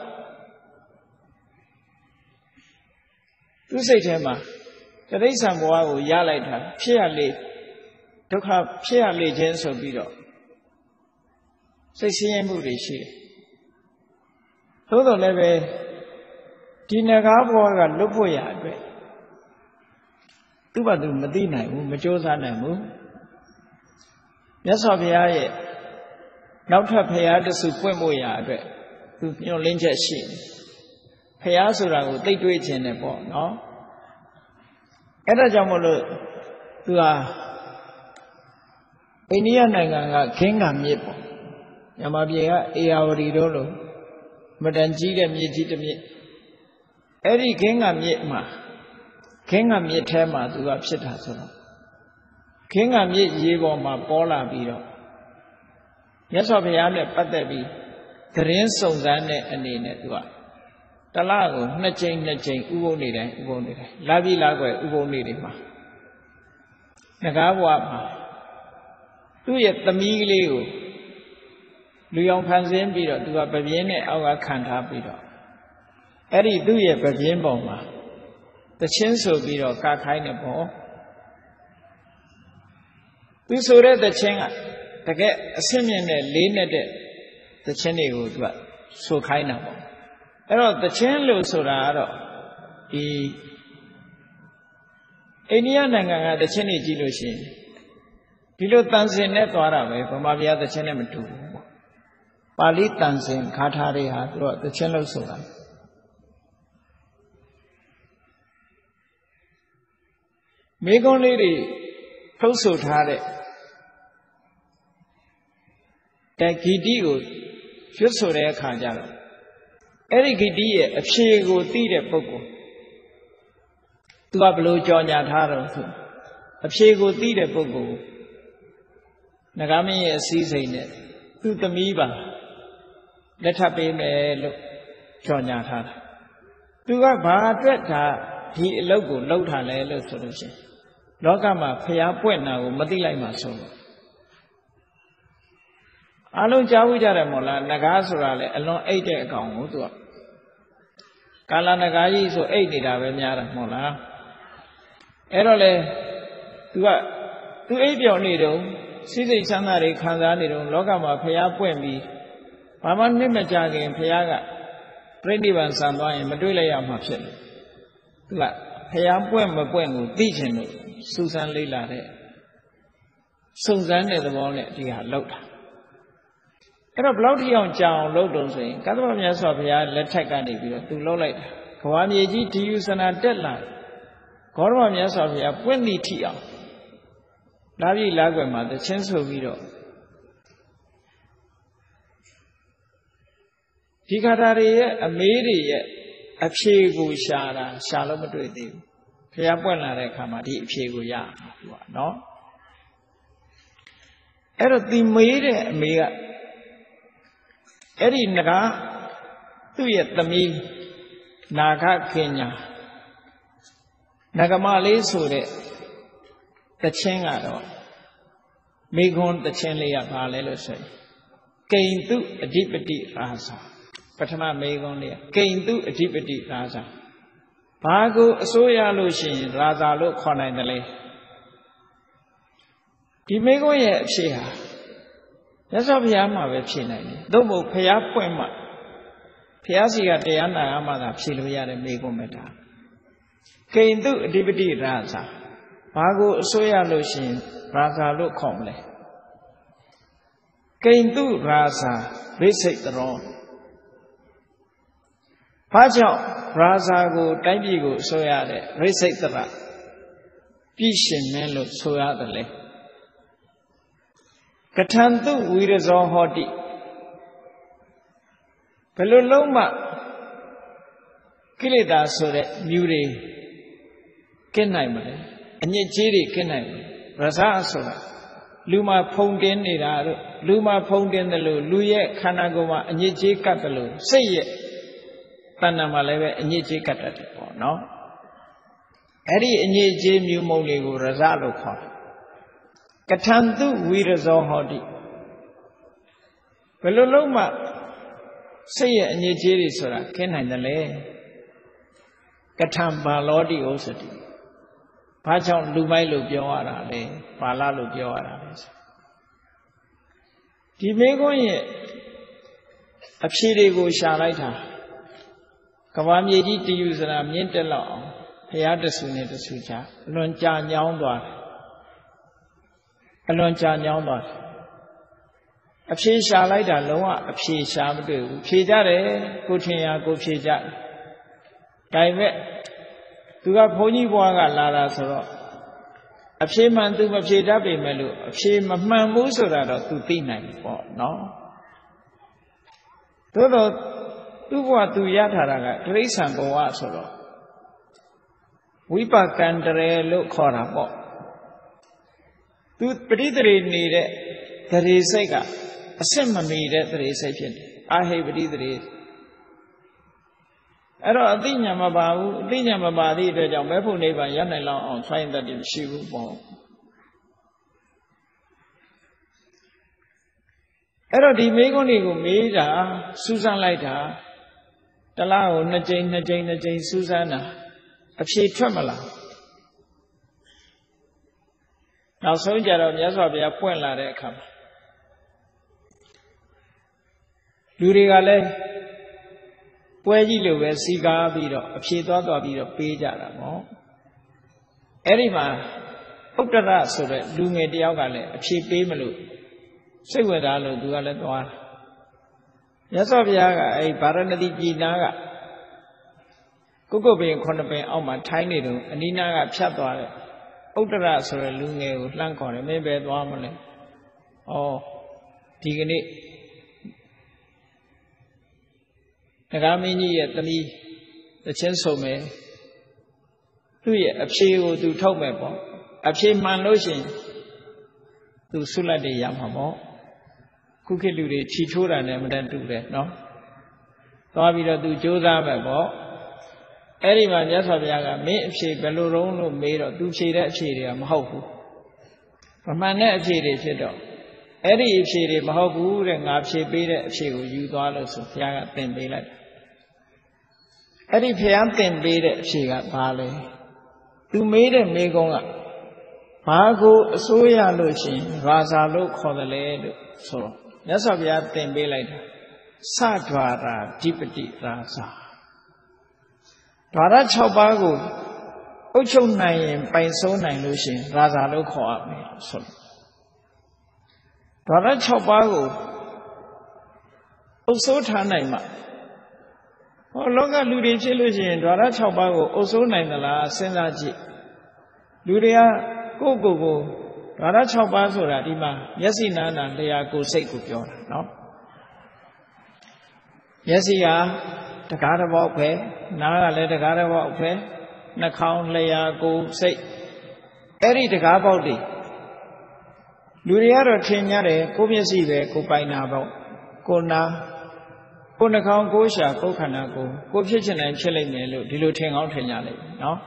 သူစိတ်ထဲမှာတိရိစ္ဆာန်ဘဝကိုရလိုက်တာဖြစ်ရလေဒုက္ခဖြစ်ရလေခြင်းဆိုပြီးတော့စိတ်ဆင်းရဲမှုတွေရှိတယ်သို့တော်လည်းပဲဒီငကားဘဝကလွတ်ဖို့ရအတွက်သူ့ဘာသူမသိနိုင်ဘူးမကြိုးစားနိုင်ဘူးမြတ်စွာဘုရားရဲ့နောက်ထပ်ဘုရားတဆူပွင့်ဖို့ရအတွက်သူညွှန်လင်းချက်ရှိတယ်ဘုရားဆိုတာကိုသိတွေးခြင်းနဲ့ပေါ့နော်အဲ့ဒါကြောင့်မို့လို့သူဟာအိန္ဒိယနိုင်ငံကခင်းကံမြစ်ပေါ့မြန်မာပြည်ကအေယာဝတီတို့လိုမတန်ကြီးတဲ့မြစ်ကြီးတစ်မြစ်အဲ့ဒီခင်းကံမြစ်မှာခင်းကံမြစ်ထဲမှာသူကဖြစ်တာဆိုတော့ခင်းကံမြစ်ရေပေါ်မှာပေါ်လာပြီးတော့မြတ်စွာဘုရားနဲ့ပတ်သက်ပြီးသတင်းစုံစမ်းတဲ့အနေနဲ့သူကတလကိုနှစ်ကြိမ်နှစ်ကြိမ်ဥပုံနေတိုင်းဥပုံနေတိုင်းလာပြီးလာွယ်ဥပုံနေတွေမှာငကားဘဝမှာသူ့ရဲ့သမီးကလေးကိုလူရောင်ဖန်ဆင်းပြီးတော့သူကပပြင်းနဲ့အောက်ကခံထားပြီးတော့အဲ့ဒီသူ့ရဲ့ပပြင်းပေါ်မှာတချင်းဆိုပြီးတော့ကာခိုင်းနေပေါ့သူဆိုတဲ့တချင်းကတကယ်အဆင့်မြင့်တဲ့လေးနဲ့တဲ့တချင်းတွေကိုသူကဆိုခိုင်းတာပေါ့အဲ့တော့တချင်းလို့ဆိုတာကတော့ဒီအိန္ဒိယနိုင်ငံကတချင်းတွေကြည့်လို့ရှိရင်ဒီလိုတန်စင်နဲ့သွားတာပဲဗမာပြည်တချင်းနဲ့မတူဘူးပေါ့ပါဠိတန်စင်ခါထားတွေဟာသူတို့တချင်းလို့ဆိုတာမိကုံးလေးတွေထုတ်ဆိုထားတဲ့တဂီတိကိုရွတ်ဆိုတဲ့အခါကျတော့အဲ့ဒီဂီတိရဲ့အဖြေကိုသိတဲ့ပုဂ္ဂိုလ်သူကဘလို့ကြော်ညာထားတော့ဆိုအဖြေကိုသိတဲ့ပုဂ္ဂိုလ်နဂါမင်းရဲ့အစည်းစိမ်နဲ့သူ့သမီးပါလက်ထပ်ပေးမယ်လို့ကြော်ညာထားတာသူကဘာအတွက်ဒါဒီအလုပ်ကိုလုပ်ထားလဲလို့ဆိုလို့ရှိရင်လောကမှာဖျားပွင့်တာကိုမသိလိုက်မှဆိုလို့အလုံးကြားဘူးကြတယ်မို့လားငကားဆိုတာလေအလွန်အိတ်တဲ့အကောင်ကိုသူကကာလငကားကြီးဆိုအိတ်နေတာပဲများတာမို့လားအဲ့တော့လေသူကသူအိတ်ပြော်နေတော့စိစိတ်ချမ်းသာတွေခံစားနေတော့လောကမှာဖျားပွင့်ပြီးဘာမှနှစ်မကြခင်ဖျားကပြိဋိဘံဆံသွားရင်မတွေ့လိုက်ရမှာဖြစ်တယ်သူကဖျားပွင့်မပွင့်ကိုသိချင်လို့စူးစမ်းလေ့လာတဲ့စုံစမ်းတဲ့သဘောနဲ့ဒီဟာလောက်တာအဲ့တော့ဘလောက်ထိအောင်ကြာအောင်လုပ်တော့ဆိုရင်ကတ္တဗမြတ်စွာဘုရားလက်ထက်ကနေပြီးတော့သူလှုပ်လိုက်တာကဘာမြေကြီးဒီယူဆနာတက်လာဂေါတမမြတ်စွာဘုရားပွင့်သည့်ထိအောင်လာပြီလာွယ်မှာသချင်းဆိုပြီးတော့ဒီခါတာတွေရဲ့အမေးတွေရဲ့အဖြေကိုရှာတာရှာလို့မတွေ့သေးဘူးဘုရားပွင့်လာတဲ့အခါမှာဒီအဖြေကိုရမှာသူကနော်အဲ့တော့ဒီမေးတဲ့အမေကအဲ့ဒီငါသူ့ရဲ့သမီးနာခခင်ညာနဂမလေးဆိုတဲ့တခြင်းကတော့မိခွန်းတခြင်းလေးကဘာလဲလို့ဆိုရင်ကိဉ္တုအဓိပတိရာဇာပထမမိခွန်းလေးကကိဉ္တုအဓိပတိရာဇာဘာကိုအစိုးရလို့ရှိရင်ရာဇာလို့ခေါ်နိုင်တယ်လဲဒီမိခွန်းရဲ့အဖြစ်ဟာမြတ်စွာဘုရားမှာပဲဖြေနိုင်တယ်သို့မဟုတ်ဘုရားပွင့်မှဘုရားစီကတရားနာမှသာဖြေလို့ရတဲ့မိခွန်းပဲဒါကိဉ္တုအဓိပတိရာဇာဘာကိုအစိုးရလို့ရှိရင်ရာဇာလို့ခေါ်မလဲကိဉ္တုရာဇာရိစိတ်တော်ဘာကြောင့်ရာဇာကိုတိုင်းပြည်ကိုအစိုးရတဲ့ရိစိတ်တရပြည်ရှင်မင်းလို့ဆိုရတယ်လေကထံတုဝိရဇောဟောတိဘယ်လိုလုံးမှကိလေသာဆိုတဲ့မြူတွေကင်းနိုင်မလဲအညစ်အကြေးတွေကင်းနိုင်မလဲရဇာဆိုတာလူမှာဖုံတင်းနေတာတို့လူမှာဖုံတင်းတယ်လို့လူရဲ့ခန္ဓာကိုယ်မှာအညစ်အကြေးကတ်တယ်လို့စိတ်ရဲ့တဏ္ဍာမှာလည်းပဲအညစ်အကြေးကတ်တတ်တယ်ပေါ့နော်အဲ့ဒီအညစ်အကြေးမြူမုံတွေကိုရဇာလို့ခေါ်တယ်ကထံတုဝိရဇောဟောတိဘယ်လိုလုံးမှစိတ်ရဲ့အညစ်အကြေးတွေဆိုတာခင်းနိုင်တယ်လေကထံဘာလောတိဩစတိဘာကြောင့်လူမိုက်လို့ပြောရတာလဲဘာလလို့ပြောရတာလဲဒီမိခွန်းရဲ့အဖြေတွေကိုရှာလိုက်တာကဘာမြေကြီးတယူစရာမြင့်တက်လောက်အောင်ဘုရားတဆူနဲ့တဆူချအလွန်ကြာညောင်းသွားတယ်အလွန်ကြာညောင်းသွားတယ်အဖြေရှာလိုက်တာလုံးဝအဖြေရှာမတွေ့ဘူးဖြေကြတယ်ကိုထင်ရကိုဖြေကြတယ်ဒါပေမဲ့သူကဘုန်းကြီးဘွားကလာတာဆိုတော့အဖြေမှန်သူမဖြေတတ်ပေမဲ့လို့အဖြေမမှန်ဘူးဆိုတာတော့သူသိနိုင်ပြီပေါ့နော်သို့တော့သူ့ဘဝသူရထားတာကတိရစ္ဆာန်ဘဝဆိုတော့ဝိပကံတရေလို့ခေါ်တာပေါ့သူပရိသေရီနေတဲ့တရေစိတ်ကအစစ်မမီတဲ့တရေစိတ်ဖြစ်တယ်အာဟိပရိသေရီအဲ့တော့အသိဉာဏ်မပါဘူးအသိဉာဏ်မပါသည့်အတွက်ကြောင့်မဲဖို့နိဗ္ဗာန်ရနိုင်လောက်အောင်ဆိုင်းတတ်တယ်မရှိဘူးပေါ့အဲ့တော့ဒီမိဂုဏ်တွေကိုမေးတာစူးစမ်းလိုက်တာတလားကိုနှစ်ကြိမ်နှစ်ကြိမ်နှစ်ကြိမ်စူးစမ်းတာအဖြေထွက်မလားနောက်ဆုံးကြတော့မြတ်စွာဘုရားပွင့်လာတဲ့အခါမှာလူတွေကလည်းပွဲကြီးလိုပဲစီကားပြီးတော့အဖြေသွားသွားပြီးတော့ပေးကြတာပေါ့အဲ့ဒီမှာဥတ္တရဆိုတဲ့လူငယ်တယောက်ကလည်းအဖြေပေးမလို့စိတ်ဝင်စားလို့သူကလည်းသွားတယ်မြတ်စွာဘုရားကအဲ့ဗာရဏသီပြည်နာကကုက္ကုပင်ခုနှစ်ပင်အောက်မှာထိုင်းနေတော့အနိနာကဖြတ်သွားတယ်ဥတ္တရဆိုတဲ့လူငယ်ကိုလှမ်းခေါ်တယ်မင်းပဲသွားမလဲဩဒီကနေ့ဒကာမင်းကြီးရဲ့သမီးတချင်းဆုံမယ်သူ့ရဲ့အဖြေကိုသူထုတ်မယ်ပေါ့အဖြေမှန်လို့ရှိရင်သူဆုလက်တွေရမှာပေါ့ခုခေတ်လူတွေခြိထိုးတာနဲ့မတန်တူတယ်နော်သွားပြီးတော့သူကြိုးစားမယ်ပေါ့အဲ့ဒီမှာမြတ်စွာဘုရားကမင်းအဖြေဘယ်လိုလုံးလို့မေးတော့သူဖြေတဲ့အဖြေတွေကမဟုတ်ဘူးမမှန်တဲ့အဖြေတွေဖြစ်တော့အဲ့ဒီအဖြေတွေမဟုတ်ဘူးတဲ့ငါဖြေပေးတဲ့အဖြေကိုယူသွားလို့ဆိုဘုရားကသင်ပေးလိုက်အဲ့ဒီဘုရားသင်ပေးတဲ့အဖြေကဘာလဲသူမေးတဲ့မေးခွန်းကဘာကိုအစိုးရလို့ရှိရင်ရာဇာလို့ခေါ်တယ်လေလို့ဆိုတော့မြတ်စွာဘုရားသင်ပေးလိုက်တာစဒွါရာဓိပတိရာဇာဓာရ၆ပါးကိုအုပ်ချုပ်နိုင်ရင်ပိုင်စိုးနိုင်လို့ရှိရင်ရာဇာလို့ခေါ်ရမယ်ဆိုတော့ဒါရ၆ပါးကိုအုပ်စိုးထားနိုင်မှာဟောလောကလူတွေဖြစ်လို့ရှိရင်ဒါရ၆ပါးကိုအုပ်စိုးနိုင်သလားစဉ်းစားကြည့်လူတွေကကိုယ့်ကိုယ်ကိုဒါရ၆ပါးဆိုတာဒီမှာမျက်စိနာနာလျှာကိုယ်စိတ်ကိုပြောတာနော်မျက်စိကတကားတစ်ပေါက်ပဲနားကလည်းတကားတစ်ပေါက်ပဲနှာခေါင်းလျှာကိုယ်စိတ်အဲ့ဒီတကားပေါက်တွေလူတွေကတော့ထင်ကြတယ်ကိုယ်မျက်စိပဲကိုယ်ပိုင်တာပေါ့ကိုယ်နာကိုယ်နှာခေါင်းကိုယ်ရှာကိုယ်ခန္ဓာကိုယ်ကိုယ်ဖြစ်ချင်တိုင်းဖြစ်လိမ့်မယ်လို့ဒီလိုထင်ကောင်းထင်ကြလိမ့်မယ်နော်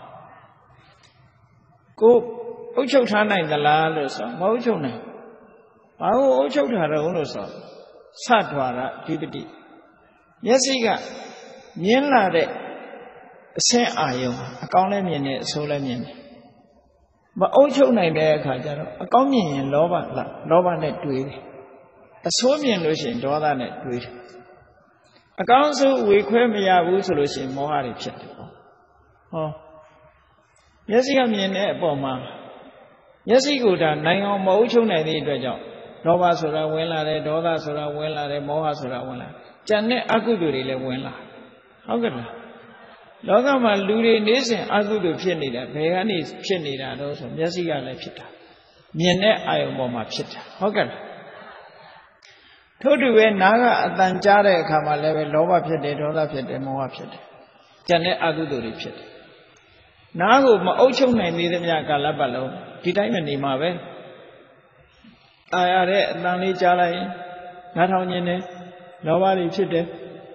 ကိုယ်အုပ်ချုပ်ထားနိုင်သလားလို့ဆိုမအုပ်ချုပ်နိုင်ဘာလို့အုပ်ချုပ်ထားတော့လို့ဆိုစထွာရဓိပတိမျက်စိကမြင်လာတဲ့အဆင်းအာယုံအကောင်းလည်းမြင်တယ်အဆိုးလည်းမြင်တယ်မအုပ်ချုပ်နိုင်တဲ့အခါကျတော့အကောင်းမြင်ရင်လောဘလားလောဘနဲ့တွေးတယ်အဆိုးမြင်လို့ရှိရင်ဒေါသနဲ့တွေးတယ်အကောင်းဆုံးဝေခွဲမရဘူးဆိုလို့ရှိရင်မောဟတွေဖြစ်တယ်ပေါ့ဟောမျက်စိကမြင်တဲ့အပေါ်မှာမျက်စိကိုဒါနိုင်အောင်မအုပ်ချုပ်နိုင်တဲ့အတွက်ကြောင့်လောဘဆိုတာဝင်လာတယ်ဒေါသဆိုတာဝင်လာတယ်မောဟဆိုတာဝင်လာကြံတဲ့အကုသိုလ်တွေလည်းဝင်လာဟုတ်ကဲ့လားလောကမှာလူတွေနေစဉ်အကုသိုလ်ဖြစ်နေတာဘယ်ကနေဖြစ်နေတာတော့ဆိုမျက်စိကလည်းဖြစ်တာမြင်တဲ့အာယုံပေါ်မှာဖြစ်တာဟုတ်ကဲ့လားထို့တူပဲနားကအတန်ကြားတဲ့အခါမှာလည်းပဲလောဘဖြစ်တယ်ဒေါသဖြစ်တယ်မောဟဖြစ်တယ်ကြံတဲ့အကုသိုလ်တွေဖြစ်တယ်နားကိုမအုပ်ချုပ်နိုင်သေးတဲ့မြတ်ကာလပတ်လုံးဒီတိုင်းမနေမှာပဲအာရတဲ့အတန်လေးကြားလိုက်ရင်နားထောင်ခြင်းနဲ့လောဘတွေဖြစ်တယ်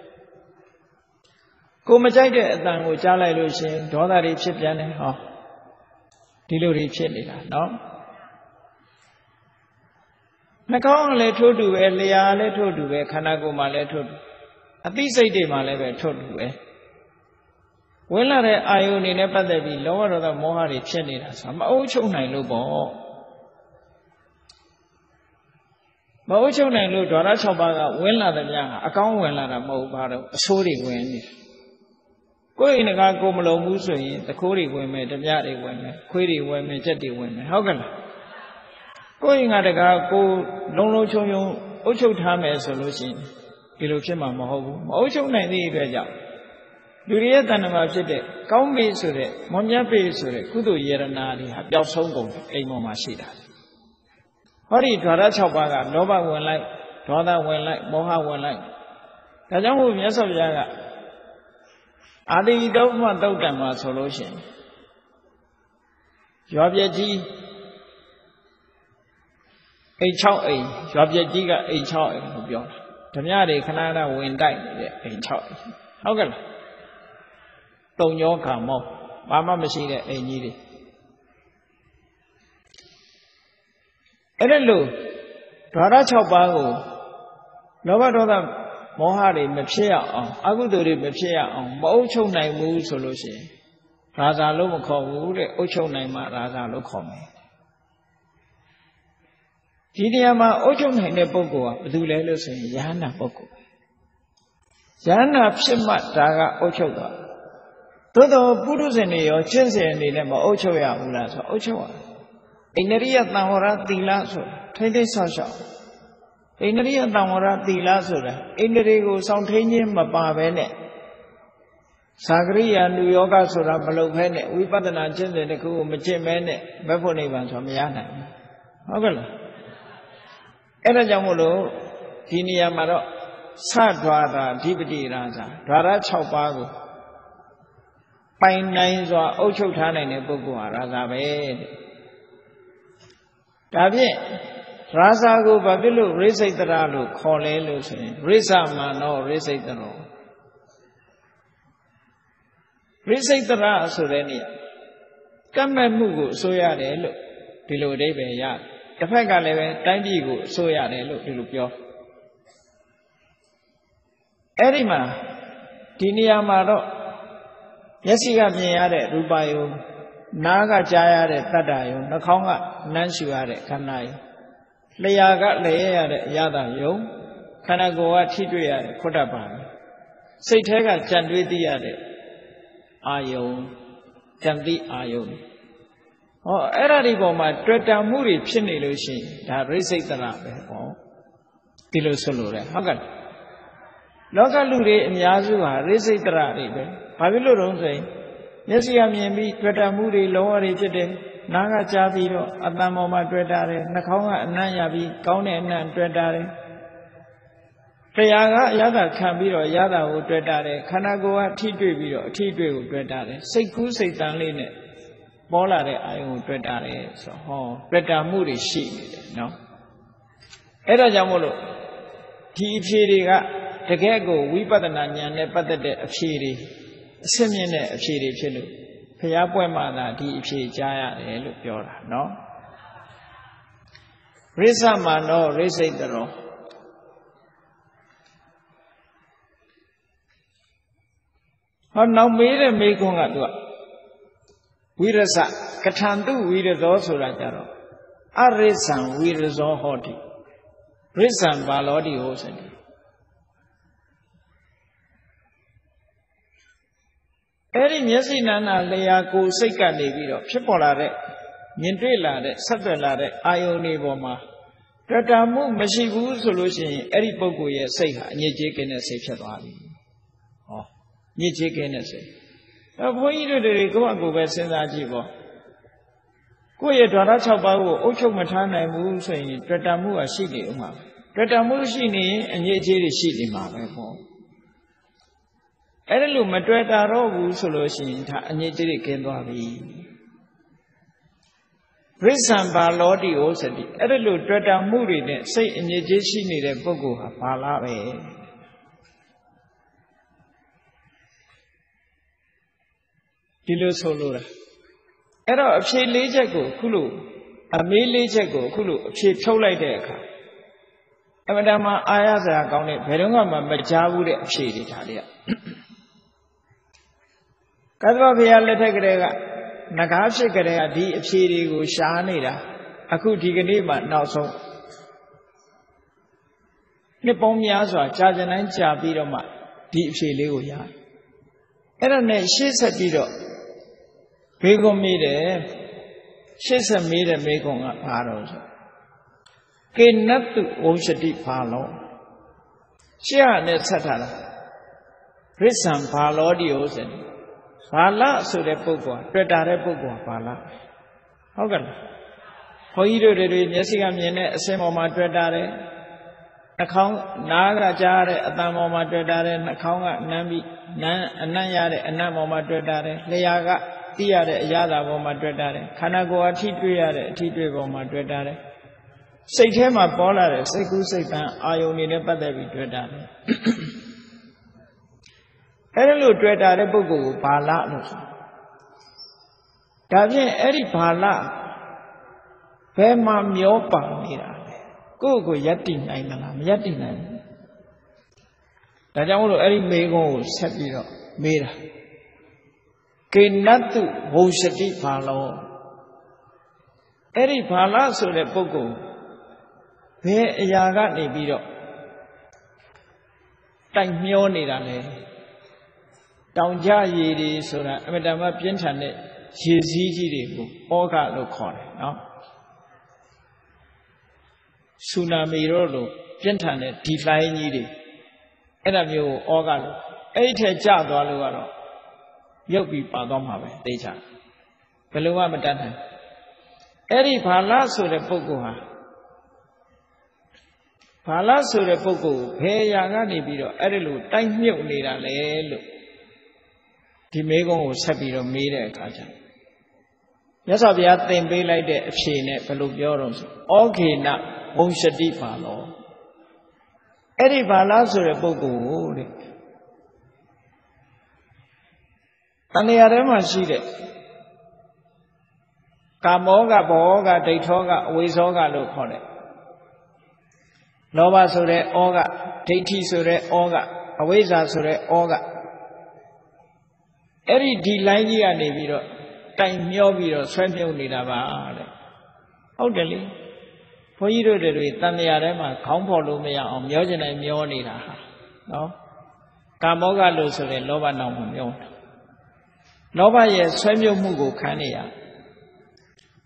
ကိုမကြိုက်တဲ့အတန်ကိုကြားလိုက်လို့ရှိရင်ဒေါသတွေဖြစ်ပြန်တယ်ဟောဒီလိုတွေဖြစ်နေတာနော်နှာခေါင်းကလည်းထို့တူပဲလျှာလည်းထို့တူပဲခန္ဓာကိုယ်မှာလည်းထို့တူအသိစိတ်တွေမှာလည်းပဲထို့တူပဲဝင်လာတဲ့အာယုန်တွေနဲ့ပတ်သက်ပြီးလောဘဒေါသမောဟတွေဖြစ်နေတာဆိုမအုပ်ချုပ်နိုင်လို့ပေါ့မအုပ်ချုပ်နိုင်လို့ဓာရ၆ပါးကဝင်လာတဲ့များဟာအကောင်းဝင်လာတာမဟုတ်ပါတော့အဆိုးတွေဝင်နေတယ်ကိုယ်အိမ်ကကိုမလုံးဘူးဆိုရင်တခိုးတွေဝင်မယ်ဓမြတွေဝင်မယ်ခွေးတွေဝင်မယ်ကြက်တွေဝင်မယ်ဟုတ်ကဲ့လားကိုယ်အိမ်ကတကားကိုလုံးလုံးချုံချုံအုပ်ချုပ်ထားမယ်ဆိုလို့ရှိရင်ဒီလိုဖြစ်မှာမဟုတ်ဘူးမအုပ်ချုပ်နိုင်တဲ့အတွက်ကြောင့်လူတွေရဲ့တဏ္ဍာမှာဖြစ်တဲ့ကောင်းပြီဆိုတဲ့မွန်မြတ်ပြီဆိုတဲ့ကုသိုလ်ယေရနာတွေဟာပျောက်ဆုံးကုန်တယ်အိမ်ပေါ်မှာရှိတာဟောဒီဓာရ၆ပါးကလောဘဝင်လိုက်ဒေါသဝင်လိုက်မောဟဝင်လိုက်ဒါကြောင့်မို့မြတ်စွာဘုရားကအာတိတုပ္ပမသုတ်တံမှာဆိုလို့ရှိရင်ရွာပြည့်ကြီးအိမ်၆အိမ်ရွာပြည့်ကြီးကအိမ်၆အိမ်ကိုပြောတာဓမြတွေခဏခဏဝင်တိုက်နေတဲ့အိမ်၆အိမ်ဟုတ်ကဲ့လားတုံညောခါမောဘာမှမရှိတဲ့အိမ်ကြီးတွေအဲ့ဒါလို့ဓာရ၆ပါးကိုလောဘဒေါသမောဟတွေမဖြစ်ရအောင်အကုသိုလ်တွေမဖြစ်ရအောင်မအုပ်ချုပ်နိုင်ဘူးဆိုလို့ရှိရင်ရာဇာလို့မခေါ်ဘူးတဲ့အုပ်ချုပ်နိုင်မှရာဇာလို့ခေါ်မယ်ဒီနေရာမှာအုပ်ချုပ်နိုင်တဲ့ပုဂ္ဂိုလ်ကဘယ်သူလဲလို့ဆိုရင်ယဟန္တာပုဂ္ဂိုလ်ယဟန္တာဖြစ်မှဒါကအုပ်ချုပ်သွားသို့တော်ပုရုဇဉ်တွေရောကျင့်စဉ်အနေနဲ့မအုပ်ချုပ်ရဘူးလားဆိုအုပ်ချုပ်ရအိန္ဒြိယသံဝရသီလဆိုထိမ့်သိမ့်ဆောက်ရှောက်အိန္ဒြိယသံဝရသီလဆိုတာအိန္ဒြေကိုစောင့်ထိန်ခြင်းမပါဘဲနဲ့သာဂရိယာနုယောဂဆိုတာမလုပ်ဘဲနဲ့ဝိပဿနာကျင့်စဉ်တစ်ခုကိုမကျင့်ဘဲနဲ့ဘက်ဖို့နိဗ္ဗာန်ဆိုမရနိုင်ဘူးဟုတ်ကဲ့လားအဲ့ဒါကြောင့်မို့လို့ဒီနေရာမှာတော့သဒ္ဒဝါဒဓိပတိရာဇာဓာရ၆ပါးကိုပိုင်နိုင်စွာအုပ်ချုပ်ထားနိုင်တဲ့ပုဂ္ဂိုလ်ဟာရာဇာပဲတဲ့ဒါဖြင့်ရာဇာကိုဘာဖြစ်လို့ရိစိတ်တရလို့ခေါ်လဲလို့ဆိုရင်ရိဇမနောရိစိတ်တရောရိစိတ်တရဆိုတဲ့နေရာကမ္မမှုကိုအစိုးရတယ်လို့ဒီလိုအဓိပ္ပာယ်ရတယ်တစ်ဖက်ကလည်းပဲတိုင်းပြည်ကိုအစိုးရတယ်လို့ဒီလိုပြောအဲ့ဒီမှာဒီနေရာမှာတော့မျက်စိကမြင်ရတဲ့ရူပယုံနားကကြားရတဲ့တတ္တယုံနှာခေါင်းကနမ်းရှူရတဲ့ခန္ဓာယုံလျှာကလည်းရတဲ့အရသာယုံခန္ဓာကိုယ်ကထိတွေ့ရတဲ့ခုတ္တပါစိတ်ထဲကကြံတွေးသိရတဲ့အာယုံကြံသိအာယုံဟောအဲ့ဒါဒီပေါ်မှာတွေ့တာမှုတွေဖြစ်နေလို့ရှိရင်ဒါရိစိတ်တရပဲပေါ့ဒီလိုဆိုလို့ရတယ်ဟုတ်ကဲ့လောကလူတွေအများစုဟာရိစိတ်တရတွေပဲဘာဖြစ်လို့တော့ဆိုရင်မျက်စိကမြင်ပြီးတွေ့တာမှုတွေလောဘတွေဖြစ်တယ်နားကကြားပြီးတော့အတန်ပေါ်မှာတွေ့တာတယ်နှာခေါင်းကအနံ့ရပြီးကောင်းတဲ့အနံ့တွေ့တာတယ်တရားကအရသာခံပြီးတော့ရသာကိုတွေ့တာတယ်ခန္ဓာကိုယ်ကထိတွေ့ပြီးတော့အထိတွေ့ကိုတွေ့တာတယ်စိတ်ကူးစိတ်တန်လေးနဲ့ပေါ်လာတဲ့အာယုံကိုတွေ့တာတယ်ဆိုဟောတွေ့တာမှုတွေရှိနေတယ်နော်အဲ့ဒါကြောင့်မို့လို့ဒီအဖြေတွေကတကယ်ကိုဝိပဿနာဉာဏ်နဲ့ပတ်သက်တဲ့အဖြေတွေအစစ်မြင့်တဲ့အဖြေတွေဖြစ်လို့ဘုရားပွဲမှာသာဒီအဖြေကြားရတယ်လို့ပြောတာနော်ရိစ္ဆမနောရိစိတ်တရောဟောနောက်မေးတဲ့မေးခွန်းကသူကဝိရဇကထံတုဝိရဇောဆိုတာကြတော့အရိစ္ဆံဝိရဇောဟောတိရိစ္ဆံဘာလောတိဟောစတယ်အဲ့ဒီမျက်စိနာနာလျာကိုယ်စိတ်ကနေပြီးတော့ဖြစ်ပေါ်လာတဲ့မြင်တွေ့လာတဲ့ဆက်သွယ်လာတဲ့အာယုန်တွေပေါ်မှာတွေ့တာမှုမရှိဘူးဆိုလို့ရှိရင်အဲ့ဒီပုဂ္ဂိုလ်ရဲ့စိတ်ဟာအညစ်အကြေးကင်းတဲ့စိတ်ဖြစ်သွားပြီဟောညစ်ကြေးကင်းတဲ့စိတ်အဲဘုန်းကြီးတို့တွေကိုယ့်အကိုပဲစဉ်းစားကြည့်ပေါ့ကိုယ့်ရဲ့ဓာတ်၆ပါးကိုအုပ်ချုပ်မထားနိုင်ဘူးဆိုရင်တွေ့တာမှုကရှိနေဦးမှာတွေ့တာမှုရှိနေရင်အညစ်အကြေးတွေရှိနေမှာပဲပေါ့အဲ့ဒါလို့မတွေ့တာတော့ဘူးဆိုလို့ရှိရင်ဒါအညစ်အကြေးတွေကင်းသွားပြီရိစ္ဆံဘာလောတိဩစတိအဲ့ဒါလို့တွေ့တာမှုတွေနဲ့စိတ်အညစ်အကြေးရှိနေတဲ့ပုဂ္ဂိုလ်ဟာဘာလားပဲဒီလိုဆိုလို့လားအဲ့တော့အဖြေလေးချက်ကိုခုလိုအမေးလေးချက်ကိုခုလိုအဖြေဖြုတ်လိုက်တဲ့အခါအမှန်တမ်းအာရစရာကောင်းတဲ့ဘယ်တော့မှမကြားဘူးတဲ့အဖြေတွေဒါလေးကကသဗ္ဗဘုရားလက်ထက်ကလေးကငကားဖြစ်ကြတဲ့ကဒီအဖြေတွေကိုရှားနေတာအခုဒီကနေ့မှနောက်ဆုံးနှစ်ပေါင်းများစွာကြာကြတိုင်းကြာပြီးတော့မှဒီအဖြေလေးကိုရအဲ့ဒါနဲ့ရှေ့ဆက်ပြီးတော့ဘေကုံမေးတယ်ရှေ့ဆက်မေးတဲ့ဘေကုံကဘာတော့ဆိုကေနတ္တုဝုရှတိဘာလောရှေ့ကနဲ့ဆက်ထားတာရိစ္ဆံဘာလောတိဟောစင်ဘာလဆိုတဲ့ပုဂ္ဂိုလ်တွေ့တာတဲ့ပုဂ္ဂိုလ်ဘာလဟုတ်ကဲ့ဘုန်းကြီးတို့တွေမျက်စိကမြင်တဲ့အစင်ပေါ်မှာတွေ့တာတဲ့နှာခေါင်းနားကကြားတဲ့အတန်ပေါ်မှာတွေ့တာတဲ့နှာခေါင်းကနမ်းပြီးနမ်းအနံ့ရတဲ့အနံ့ပေါ်မှာတွေ့တာတဲ့လျှာကသိရတဲ့အရာသာပေါ်မှာတွေ့တာတဲ့ခန္ဓာကိုယ်အထိတွေ့ရတဲ့အထိတွေ့ပေါ်မှာတွေ့တာတဲ့စိတ်ထဲမှာပေါ်လာတဲ့စိတ်ကူးစိတ်တန်အာယုန်တွေနဲ့ပတ်သက်ပြီးတွေ့တာတဲ့အဲ့ဒါလို့တွေ့တာတဲ့ပုဂ္ဂိုလ်ကိုဘာလလို့ဆိုဒါဖြင့်အဲ့ဒီဘာလဘယ်မှာမျောပါနေတာလဲကိုယ့်ကိုယက်တည်နိုင်မလားမယက်တည်နိုင်ဘူးဒါကြောင့်မို့လို့အဲ့ဒီမေကုန်းကိုဆက်ပြီးတော့မေးတာကေနတ္တုဝုရှတိဘာလောအဲ့ဒီဘာလဆိုတဲ့ပုဂ္ဂိုလ်ဘယ်အရာကနေပြီးတော့တိုက်မျောနေတာလဲတောင်ကြရည်တွေဆိုတာအမတမပြင်းထန်တဲ့ရေစည်းကြီးတွေကိုဩဃလို့ခေါ်တယ်နော်ဆူနာမီတို့လိုပြင်းထန်တဲ့ဒီလှိုင်းကြီးတွေအဲ့ဒါမျိုးကိုဩဃလို့အဲ့ဒီထက်ကျသွားလို့ကတော့ရုပ်ပြီးပါသွားမှာပဲသိချာဘယ်လိုမှမတတ်နိုင်အဲ့ဒီဘာလဆိုတဲ့ပုဂ္ဂိုလ်ဟာဘာလဆိုတဲ့ပုဂ္ဂိုလ်ဘယ်ရာကနေပြီးတော့အဲ့ဒီလိုတိုက်မြုပ်နေတာလဲလို့ဒီမေးခွန်းကိုဆက်ပြီးတော့မေးတဲ့အခါကျမြတ်စွာဘုရားသင်ပေးလိုက်တဲ့အဖြေနဲ့ဘယ်လိုပြောတော့ဆိုဩခေနဝုရှတိဘာလောအဲ့ဒီဘာလဆိုတဲ့ပုဂ္ဂိုလ်ကိုတဲ့တဏှာထဲမှာရှိတဲ့ကာမောကဘောကဒိဋ္ဌောကအဝိဇ္ဇောကလို့ခေါ်တယ်လောဘဆိုတဲ့ဩကဒိဋ္ဌိဆိုတဲ့ဩကအဝိဇ္ဇာဆိုတဲ့ဩကအဲ့ဒီဒီလိုင်းကြီးကနေပြီးတော့တိုင်မျောပြီးတော့ဆွဲမြုပ်နေတာပါတဲ့ဟုတ်တယ်လေဘုန်းကြီးတို့တွေတန်တရားထဲမှာခေါင်းဖော်လို့မရအောင်မျောကျင်တိုင်းမျောနေတာဟာနော်ကာမောကလို့ဆိုတဲ့လောဘနောက်မှာမျောတာလောဘရဲ့ဆွဲမြုပ်မှုကိုခံနေရ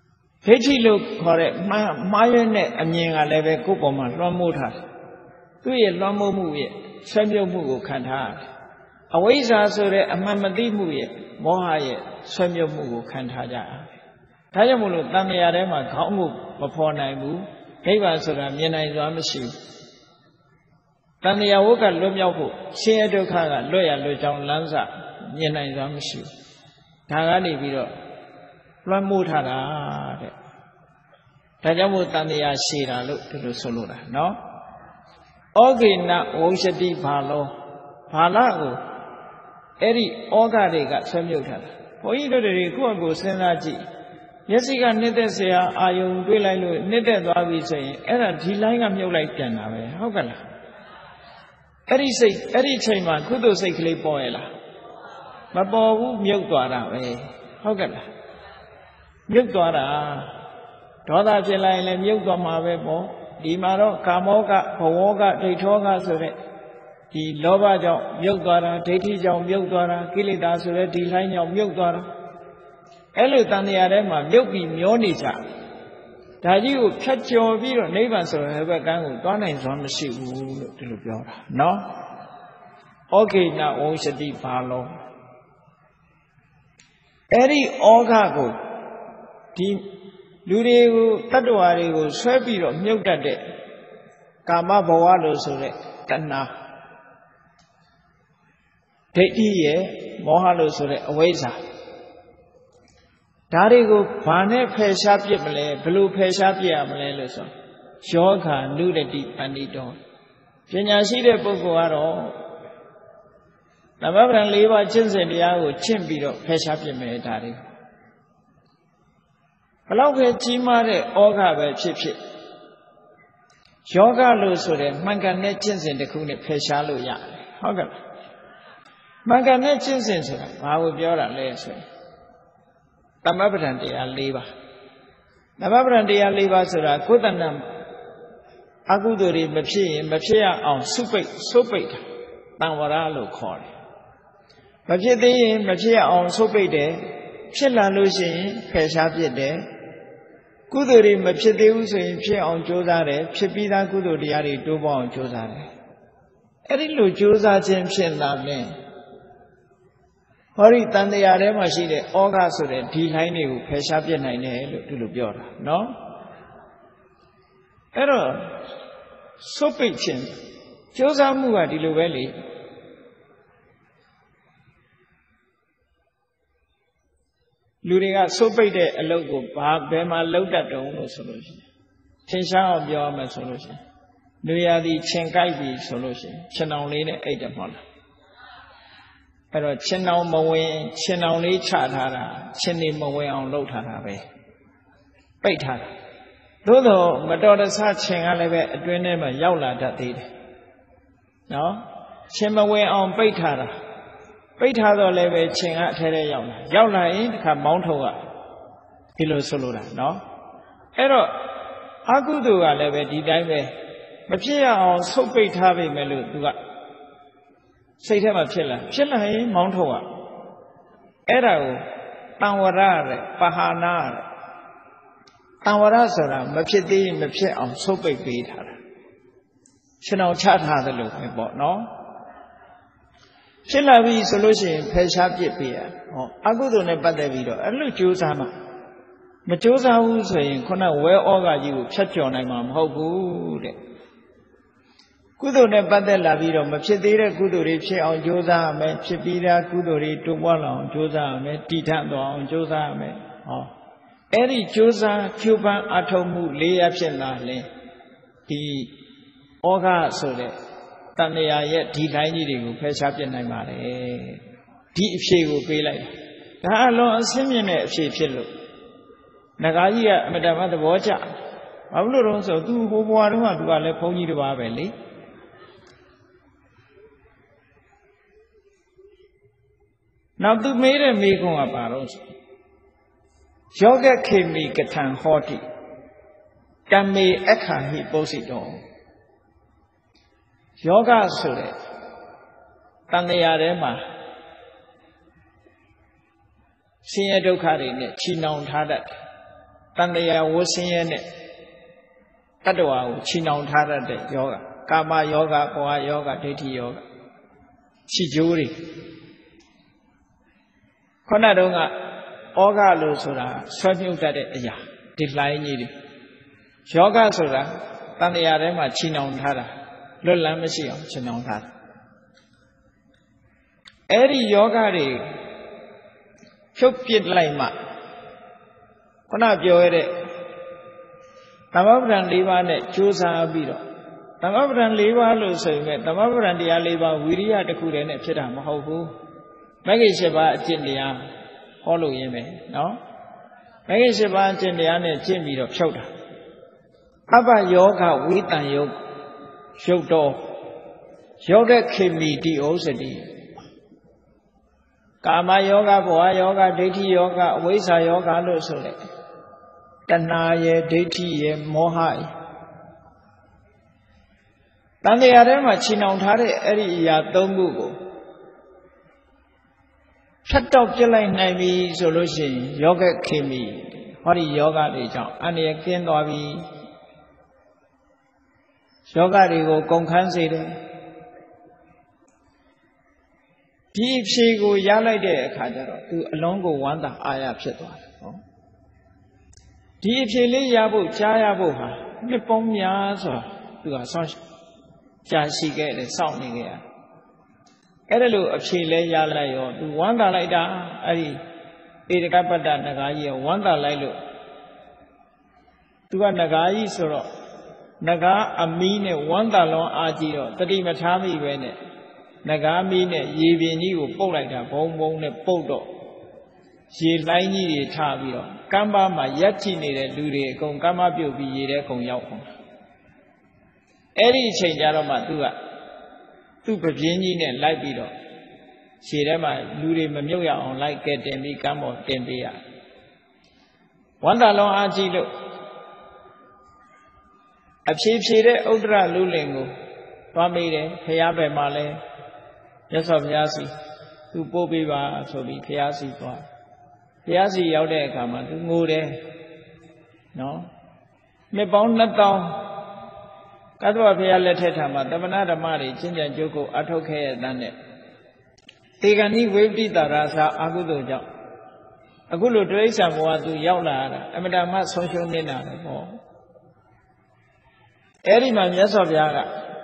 ဒိဋ္ဌိလို့ခေါ်တဲ့မှားမှားရွံ့တဲ့အမြင်ကလည်းပဲကိုယ်ပေါ်မှာလွှမ်းမိုးထားတယ်သူ့ရဲ့လွှမ်းမိုးမှုရဲ့ဆွဲမြုပ်မှုကိုခံထားရတယ်အဝိဇ္ဇာဆိုတဲ့အမှန်မသိမှုရဲ့မောဟရဲ့ဆွဲမြုပ်မှုကိုခံထားကြရတယ်ဒါကြောင့်မို့လို့တဏှာထဲမှာခေါင်းကိုမဖော်နိုင်ဘူးနိဗ္ဗာန်ဆိုတာမြင်နိုင်စွာမရှိဘူးတဏှာဝုတ်ကလွတ်မြောက်ဖို့ဆင်းရဲဒုက္ခကလွတ်ရလွတ်ကြောင်းလမ်းစာမြင်နိုင်စွာမရှိဘူးဒါကနေပြီးတော့လွှမ်းမိုးထားတာတဲ့ဒါကြောင့်မို့တဏှာရှည်တာလို့ဒီလိုဆိုလို့တာနော်ဩဃိနဝုရှတိဘာလောဘာလကိုအဲ့ဒီဩဃတွေကဆွဲမြုပ်ထားတာဘုန်းကြီးတို့တွေကိုယ့်အကိုစဉ်းစားကြည့်မျက်စိကနှစ်သက်เสียအာယုံတွေးလိုက်လို့နှစ်သက်သွားပြီဆိုရင်အဲ့ဒါဒီလိုင်းကမြုပ်လိုက်ပြန်တာပဲဟုတ်ကလားအဲ့ဒီစိတ်အဲ့ဒီချိန်မှာကုသိုလ်စိတ်ကလေးပေါ်ရလားမပေါ်ဘူးမြုပ်သွားတာပဲဟုတ်ကဲ့လားမြုပ်သွားတာဒေါသဖြစ်လိုက်ရင်လည်းမြုပ်သွားမှာပဲပေါ့ဒီမှာတော့ကာမောကဘဝကဒိဋ္ဌောကဆိုတဲ့ဒီလောဘကြောင့်မြုပ်သွားတာဒိဋ္ဌိကြောင့်မြုပ်သွားတာကိလေသာဆိုတဲ့ဒီလိုင်းကြောင့်မြုပ်သွားတာအဲ့လိုတန်တရားထဲမှာမြုပ်ပြီးမျောနေကြဒါကြီးကိုဖြတ်ကျော်ပြီးတော့နိဗ္ဗာန်ဆိုတဲ့ဘက်ကန်းကိုသွားနိုင်စွမ်းမရှိဘူးလို့ဒီလိုပြောတာနော်ဩဃိနဝုရှတိဘာလောအဲ့ဒီဩဃကိုဒီလူတွေကိုတတ္တဝါတွေကိုဆွဲပြီးတော့မြုပ်တတ်တဲ့ကာမဘဝလို့ဆိုတဲ့တဏှာဒိဋ္ဌိရဲ့မောဟလို့ဆိုတဲ့အဝိဇ္ဇာဒါတွေကိုဘာနဲ့ဖယ်ရှားပြစ်မလဲဘယ်လိုဖယ်ရှားပြစ်ရမလဲလို့ဆိုယောဂာနုရတိပန္တိတောပညာရှိတဲ့ပုဂ္ဂိုလ်ကတော့သမဗ္ဗံ၄ပါးကျင့်စဉ်တရားကိုကျင့်ပြီးတော့ဖယ်ရှားပြစ်မယ်ဒါတွေဘလောက်ပဲကြီးမားတဲ့ဩဃပဲဖြစ်ဖြစ်ယောဂလို့ဆိုတဲ့မှန်ကန်တဲ့ကျင့်စဉ်တစ်ခုနဲ့ဖယ်ရှားလို့ရတယ်ဟုတ်ကဲ့မှန်ကန်တဲ့ကျင့်စဉ်ဆိုတာဘာကိုပြောတာလဲဆိုရင်သမဗ္ဗံတရား၄ပါးသမဗ္ဗံတရား၄ပါးဆိုတာကိုယ်တဏ္ဍအကုသိုလ်တွေမဖြစ်ရင်မဖြစ်ရအောင်စုပိတ်စုပိတ်တာတံဝရလို့ခေါ်တယ်မဖြစ်သေးရင်မဖြစ်ရအောင်စုပိတ်တယ်ဖြစ်လာလို့ရှိရင်ဖယ်ရှားပြစ်တယ်ကုသိုလ်တွေမဖြစ်သေးဘူးဆိုရင်ဖြစ်အောင်ကြိုးစားတယ်ဖြစ်ပြီးသားကုသိုလ်တရားတွေတိုးပေါအောင်ကြိုးစားတယ်အဲ့ဒီလိုကြိုးစားခြင်းဖြစ်လာရင်ဟောဒီတန်တရားထဲမှာရှိတဲ့ဩဃဆိုတဲ့ဒီလိုင်းတွေကိုဖယ်ရှားပြစ်နိုင်တယ်လို့ဒီလိုပြောတာနော်အဲ့တော့စုပ်ပိတ်ခြင်းကြိုးစားမှုကဒီလိုပဲလေလူတွေကစုပ်ပိတ်တဲ့အလုပ်ကိုဘာဘယ်မှာလုပ်တတ်တုံးလို့ဆိုလို့ရှိရင်ထင်ရှားအောင်ပြောရမယ်ဆိုလို့ရှိရင်လူရသည်ခြင်ကြိုက်ပြီဆိုလို့ရှိရင်ခြင်တောင်လေးနဲ့အိတ်တယ်မဟုတ်လားအဲ့တော့ခြင်တောင်မဝင်ခြင်တောင်လေးချထားတာခြင်နေမဝင်အောင်လုပ်ထားတာပဲပိတ်ထားတာသို့တော့မတော်တဆခြင်ကလည်းပဲအတွင်းထဲမှာရောက်လာတတ်သေးတယ်နော်ခြင်မဝင်အောင်ပိတ်ထားတာပိတ်ထားတော့လည်းပဲခြင်ကအထဲထဲရောက်လာရောက်လာရင်ဒီခါမောင်းထုတ်ကဒီလိုဆိုလိုတာနော်အဲ့တော့အကုသိုလ်ကလည်းပဲဒီတိုင်းပဲမဖြစ်ရအောင်ဆုပ်ပိတ်ထားပြီမဲ့လို့သူကစိတ်ထဲမှာဖြစ်လာဖြစ်လာရင်မောင်းထုတ်ကအဲ့ဒါကိုတံဝရတဲ့ပဟာနာတဲ့တံဝရဆိုတာမဖြစ်သေးရင်မဖြစ်အောင်ဆုပ်ပိတ်ပေးထားတာရှင်အောင်ချထားတယ်လို့ပဲပေါ့နော်ဖြစ်လာပြီဆိုလို့ရှိရင်ဖယ်ရှားပြစ်ပေးရဟောအကုသိုလ်နဲ့ပတ်သက်ပြီးတော့အဲ့လိုကြိုးစားမှမကြိုးစားဘူးဆိုရင်ခုနဝဲဩဃကြီးကိုဖြတ်ကျော်နိုင်မှာမဟုတ်ဘူးတဲ့ကုသိုလ်နဲ့ပတ်သက်လာပြီးတော့မဖြစ်သေးတဲ့ကုသိုလ်တွေဖြစ်အောင်ကြိုးစားရမယ်ဖြစ်ပြီးသားကုသိုလ်တွေတိုးပွားလာအောင်ကြိုးစားရမယ်တည်ထသွားအောင်ကြိုးစားရမယ်ဟောအဲ့ဒီကြိုးစားဖြူပန်းအထောက်မှုလေးရဖြစ်လာရင်ဒီဩဃဆိုတဲ့တဏှာရဲ့ဒီလိုင်းကြီးတွေကိုဖယ်ရှားပြစ်နိုင်ပါတယ်ဒီအဖြေကိုပေးလိုက်ဒါအလွန်အဆင်းမြင့်တဲ့အဖြေဖြစ်လို့ငကားကြီးကအမတမသဘောကျဘာလို့လို့ဆိုသူဟိုဘွားတုန်းကသူကလည်းဘုန်းကြီးတစ်ပါးပဲလေနောက်သူမေးတဲ့မေးခွန်းကပါတော့ယောဂခေမိကထံဟောတိကမ္မေအခါဟိပုစိတောယောဂဆိုတဲ့တန်တရားထဲမှာဆင်းရဲဒုက္ခတွေနဲ့ချီနှောင်ထားတတ်တန်တရားဝဆင်းရဲနဲ့တတ္တဝါကိုချီနှောင်ထားတတ်တဲ့ယောဂကာမယောဂဘဝယောဂဒိဋ္ဌိယောဂခြိကျိုးတွေခုနတုန်းကဩဃလို့ဆိုတာဆွဲမြုပ်တတ်တဲ့အရာဒီလိုင်းကြီးတွေယောဂဆိုတာတန်တရားထဲမှာချီနှောင်ထားတာလွတ်လပ်မရှိအောင်ချီနှောင်ထားတာအဲ့ဒီယောဂတွေဖြုတ်ပစ်လိုက်မှခုနပြောရတဲ့သမဗ္ဗံ၄ပါးနဲ့ကြိုးစားပြီးတော့သမဗ္ဗံ၄ပါးလို့ဆိုရင်သမဗ္ဗံတရား၄ပါးဝိရိယတစ်ခုတည်းနဲ့ဖြစ်တာမဟုတ်ဘူးမဂ္ဂင်၈ပါးအကျင့်တရားဟောလို့ရင်းပဲနော်မဂ္ဂင်၈ပါးအကျင့်တရားနဲ့ကျင့်ပြီးတော့ဖြုတ်တာအပ္ပယောဂဝိတံယုတ်ရုပ်တော်ရောက်တဲ့ခေမီတိဩစတိကာမယောဂဘဝယောဂဒိဋ္ဌိယောဂအဝိဇ္ဇာယောဂလို့ဆိုတဲ့တဏှာရဲ့ဒိဋ္ဌိရဲ့မောဟရဲ့တန်တရားထဲမှာချီနှောင်ထားတဲ့အဲ့ဒီအရာသုံးခုကိုဖြတ်တော့ပြစ်လိုက်နိုင်ပြီဆိုလို့ရှိရင်ယောဂခေမီဟောဒီယောဂတွေကြောင့်အန္တရာယ်ကင်းသွားပြီယောဂတွေကိုကုန်ခန်းစေတယ်ဒီအဖြေကိုရလိုက်တဲ့အခါကျတော့သူအလုံးကိုဝမ်းသာအာရဖြစ်သွားတယ်ဟောဒီအဖြေလေးရဖို့ကြားရဖို့ဟာနှစ်ပေါင်းများစွာသူကဆောင်းကြာရှိခဲ့တယ်စောင့်နေခဲ့ရအဲ့ဒါလို့အဖြေလဲရလိုက်ရောသူဝမ်းသာလိုက်တာအဲ့ဒီဧတကပတ္တနဂါကြီးကဝမ်းသာလိုက်လို့သူကနဂါကြီးဆိုတော့နဂါအမီးနဲ့ဝမ်းသာလွန်အားကြီးတော့တတိမထားမိပဲနဲ့နဂါမီးနဲ့ရေပြင်ကြီးကိုပုတ်လိုက်တာဘုံဘုံနဲ့ပုတ်တော့ရေလှိုင်းကြီးတွေထားပြီးတော့ကမ်းပါမှာရက်ကြည့်နေတဲ့လူတွေအကုန်ကမ်းပါပြုတ်ပြီးရေထဲကုန်ရောက်အောင်အဲ့ဒီအချိန်ကျတော့မှသူကသူ့ပပြင်းကြီးနဲ့လိုက်ပြီးတော့ခြေထဲမှာလူတွေမမြုပ်ရအောင်လိုက်ကဲတင်ပြီးကမ်းပေါ်တင်ပေးရဝန္တာလုံးအားကြီးလို့အဖြေဖြေတဲ့ဥဒ္ဒရလူလင်ကိုသွားမိတယ်ဖះဘယ်မှာလဲမြတ်စွာဘုရားစီသူပို့ပေးပါဆိုပြီးဖះစီသွားဖះစီရောက်တဲ့အခါမှာသူငိုတယ်နော်နှစ်ပေါင်းနှစ်သောင်းကတ္တဝဘုရားလက်ထက်ထာမှာတမနာဓမ္မတွေကျင့်ကြံကြိုးကိုအထောက်ခဲ့ရတဲ့နဲ့တေဂဏိဝိပတိတာရာသာအာဟုသောကြောင့်အခုလိုတိရစ္ဆာန်ဘဝသူရောက်လာတာအမတမဆုံးရှုံးနေတာပဲပေါ့အဲ့ဒီမှာမြတ်စွာဘုရားက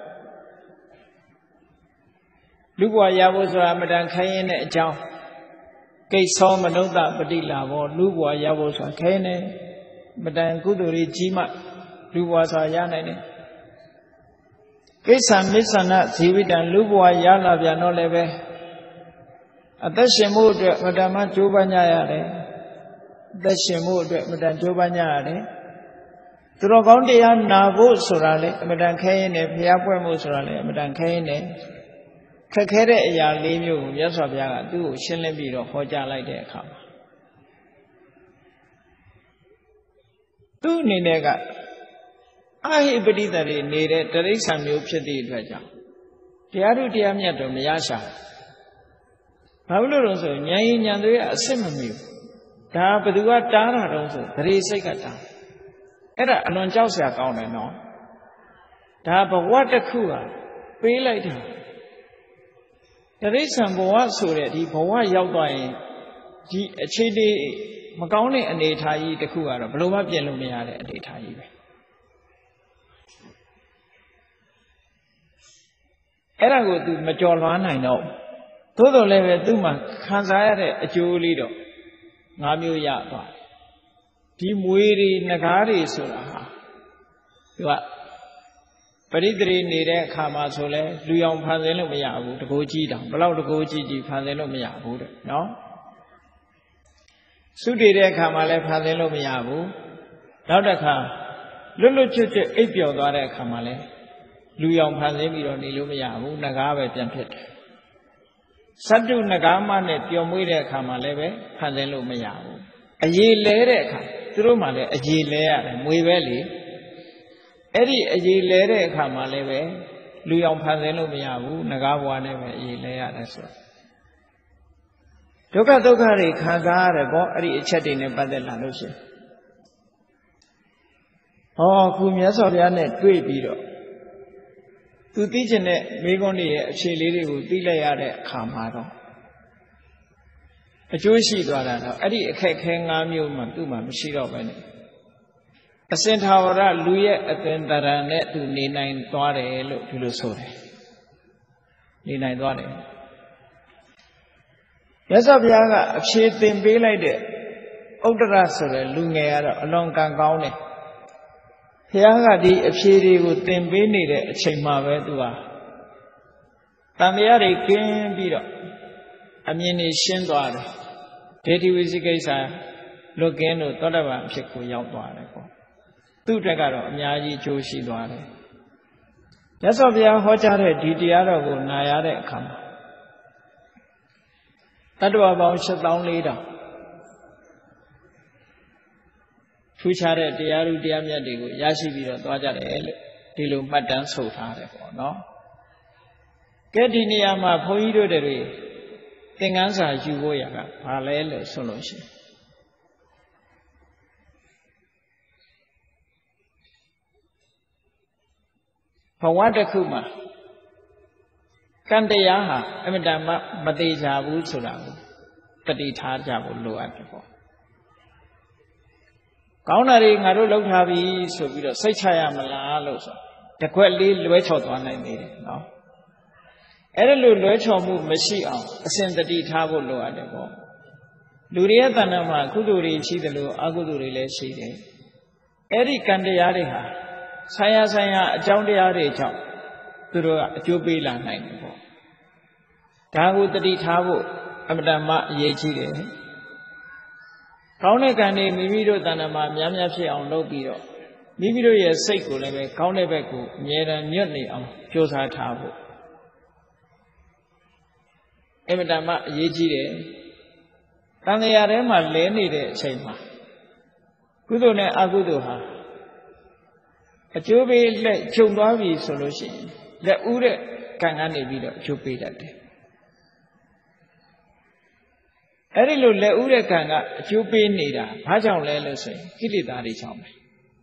လူဘဝရဖို့ဆိုတာအမတန်ခိုင်းရင်တဲ့အကြောင်းကိစ္ဆောမနုဿပတိလာဘောလူဘဝရဖို့ဆိုတာခိုင်းနေမတန်ကုသိုလ်ကြီးမှလူဘဝဆိုတာရနိုင်တယ်ကိစ္ဆံမစ္ဆန္ဒဇီဝိတံလူဘဝရလာပြန်တော့လည်းပဲအသက်ရှင်မှုအတွက်မတန်မှကြိုးပမ်းကြရတယ်အသက်ရှင်မှုအတွက်မတန်ကြိုးပမ်းကြရတယ်သူတော်ကောင်းတရားနာဖို့ဆိုတာလေအမတန်ခဲရင်နဲ့ဘုရားပွဲမှုဆိုတာလေအမတန်ခဲရင်နဲ့ခက်ခဲတဲ့အရာလေးမျိုးကိုမြတ်စွာဘုရားကသူ့ကိုရှင်းလင်းပြီးတော့ဟောကြားလိုက်တဲ့အခါမှာသူ့အနေနဲ့ကအဟိပတိတ္တိနေတဲ့တိရစ္ဆာန်မျိုးဖြစ်သည့်အတွက်ကြောင့်တရားထုတရားမြတ်တော့မရရှာဘာလို့လို့ဆိုဉာဏ်ရည်ဉာဏ်တွေကအစစ်မမီဘူးဒါဘယ်သူကတားတာတော့ဆိုသတိစိတ်ကတားအဲ့ဒါအလွန်ကြောက်စရာကောင်းတယ်နော်ဒါဘဝတစ်ခုဟာပေးလိုက်တာတိရစ္ဆာန်ဘဝဆိုတဲ့ဒီဘဝရောက်သွားရင်ဒီအခြေအနေမကောင်းတဲ့အနေအထားကြီးတစ်ခုကတော့ဘယ်လိုမှပြင်လို့မရတဲ့အနေအထားကြီးပဲအဲ့ဒါကို तू မကြော်လွှားနိုင်တော့သို့တော်လည်းပဲသူ့မှာခံစားရတဲ့အကျိုးလေးတော့၅မျိုးရသွားဒီမွေတွေငကားတွေဆိုတာဟာသူကပရိသေနေတဲ့အခါမှာဆိုလဲလူအောင်ဖန်ဆင်းလို့မရဘူးတကိုးကြီးတောင်ဘလောက်တကိုးကြီးကြီးဖန်ဆင်းလို့မရဘူးတဲ့နော်စုတည်တဲ့အခါမှာလည်းဖန်ဆင်းလို့မရဘူးနောက်တစ်ခါလွတ်လွတ်ချွတ်ချွတ်အိပ်ပျော်သွားတဲ့အခါမှာလည်းလူအောင်ဖန်ဆင်းပြီးတော့နေလို့မရဘူးငကားပဲပြန်ဖြစ်တယ်စတ္တုငကားမနဲ့ပျော်မွေးတဲ့အခါမှာလည်းပဲဖန်ဆင်းလို့မရဘူးအရေလဲတဲ့အခါသူတို့မှလည်းအရေလဲရတယ်မွေပဲလေအဲ့ဒီအရေလဲတဲ့အခါမှာလည်းပဲလူအောင်ဖန်ဆင်းလို့မရဘူးငကားဘွားနဲ့ပဲအရေလဲရတယ်ဆိုဒုက္ခဒုက္ခတွေခံစားရတယ်ပေါ့အဲ့ဒီအချက်တွေနဲ့ပတ်သက်လာလို့ရှိရင်ဟောခုမြတ်စွာဘုရားနဲ့တွေ့ပြီးတော့သူသိချင်တဲ့မိဂုဏ်တွေရဲ့အခြေလေးတွေကိုသိလိုက်ရတဲ့အခါမှာတော့အကျိုးရှိသွားတာတော့အဲ့ဒီအခက်ခဲ၅မျိုးမှသူ့မှာမရှိတော့ပဲနဲ့အစင်ထာဝရလူရဲ့အသင်္တရံနဲ့သူနေနိုင်သွားတယ်လို့ဒီလိုဆိုတယ်နေနိုင်သွားတယ်မြတ်စွာဘုရားကအဖြေသင်ပေးလိုက်တဲ့ဥဒ္ဒရဆိုတဲ့လူငယ်ကတော့အလွန်ကံကောင်းတယ်ဘုရားကဒီအဖြေတွေကိုသင်ပေးနေတဲ့အချိန်မှာပဲသူဟာတန်တရားတွေကင်းပြီးတော့အမြင်တွေရှင်းသွားတယ်ဒေတိဝိသိကိစ္စလွတ်ကင်းလို့သောတပန်အဖြစ်ကိုရောက်သွားတယ်ပေါ့သူ့အတွက်ကတော့အများကြီးကျိုးရှိသွားတယ်မြတ်စွာဘုရားဟောကြားတဲ့ဒီတရားတော်ကိုနာရတဲ့အခါမှာတတ္တဝါပေါင်း ရှစ်သောင်းလေးထောင်ထူးခြားတဲ့တရားဥတရားမြတ်တွေကိုရရှိပြီးတော့သွားကြတယ်လို့ဒီလိုမှတ်တမ်းဆိုထားတယ်ပေါ့နော်ကဲဒီနေရာမှာဘုန်းကြီးတို့တွေသင်္ကန်းစာယူဖို့ရကဘာလဲလို့ဆိုလို့ရှိရင်ဘဝတစ်ခုမှာကံတရားဟာအမြဲတမ်းမသေးချဘူးဆိုတာကိုတတိထားကြဖို့လိုအပ်တယ်ပေါ့ကောင်းတာတွေငါတို့လုပ်ထားပြီဆိုပြီးတော့စိတ်ချရမလားလို့ဆိုတခွက်လေးလွဲချော်သွားနိုင်နေတယ်နော်အဲ့ဒါလိုလွဲချော်မှုမရှိအောင်အစဉ်တတိထားဖို့လိုအပ်တယ်ပေါ့လူတွေရဲ့တဏ္ဍာမှာကုသိုလ်တွေရှိတယ်လို့အကုသိုလ်တွေလည်းရှိတယ်အဲ့ဒီကံတရားတွေဟာဆိုင်ရာဆိုင်ရာအကြောင်းတရားတွေကြောင့်သူတို့ကအကျိုးပေးလာနိုင်တယ်ပေါ့ဒါကိုတတိထားဖို့အမတမအရေးကြီးတယ်ကောင်းတဲ့ကံတွေမိမိတို့တဏ္ဍာမှာများများဖြစ်အောင်လုပ်ပြီးတော့မိမိတို့ရဲ့စိတ်ကိုလည်းပဲကောင်းတဲ့ဘက်ကိုအမြဲတမ်းညွတ်နေအောင်ကြိုးစားထားဖို့အမတမအရေးကြီးတယ်တန်လျာထဲမှာလဲနေတဲ့အချိန်မှာကုသိုလ်နဲ့အကုသိုလ်ဟာအကျိုးပေးလက်ခြုံသွားပြီဆိုလို့ရှိရင်လက်ဥတဲ့ကံကနေပြီးတော့အကျိုးပေးတတ်တယ်အဲ့ဒီလိုလက်ဥတဲ့ကံကအကျိုးပေးနေတာဘာကြောင့်လဲလို့ဆိုရင်ကိလေသာတွေကြောင့်ပဲ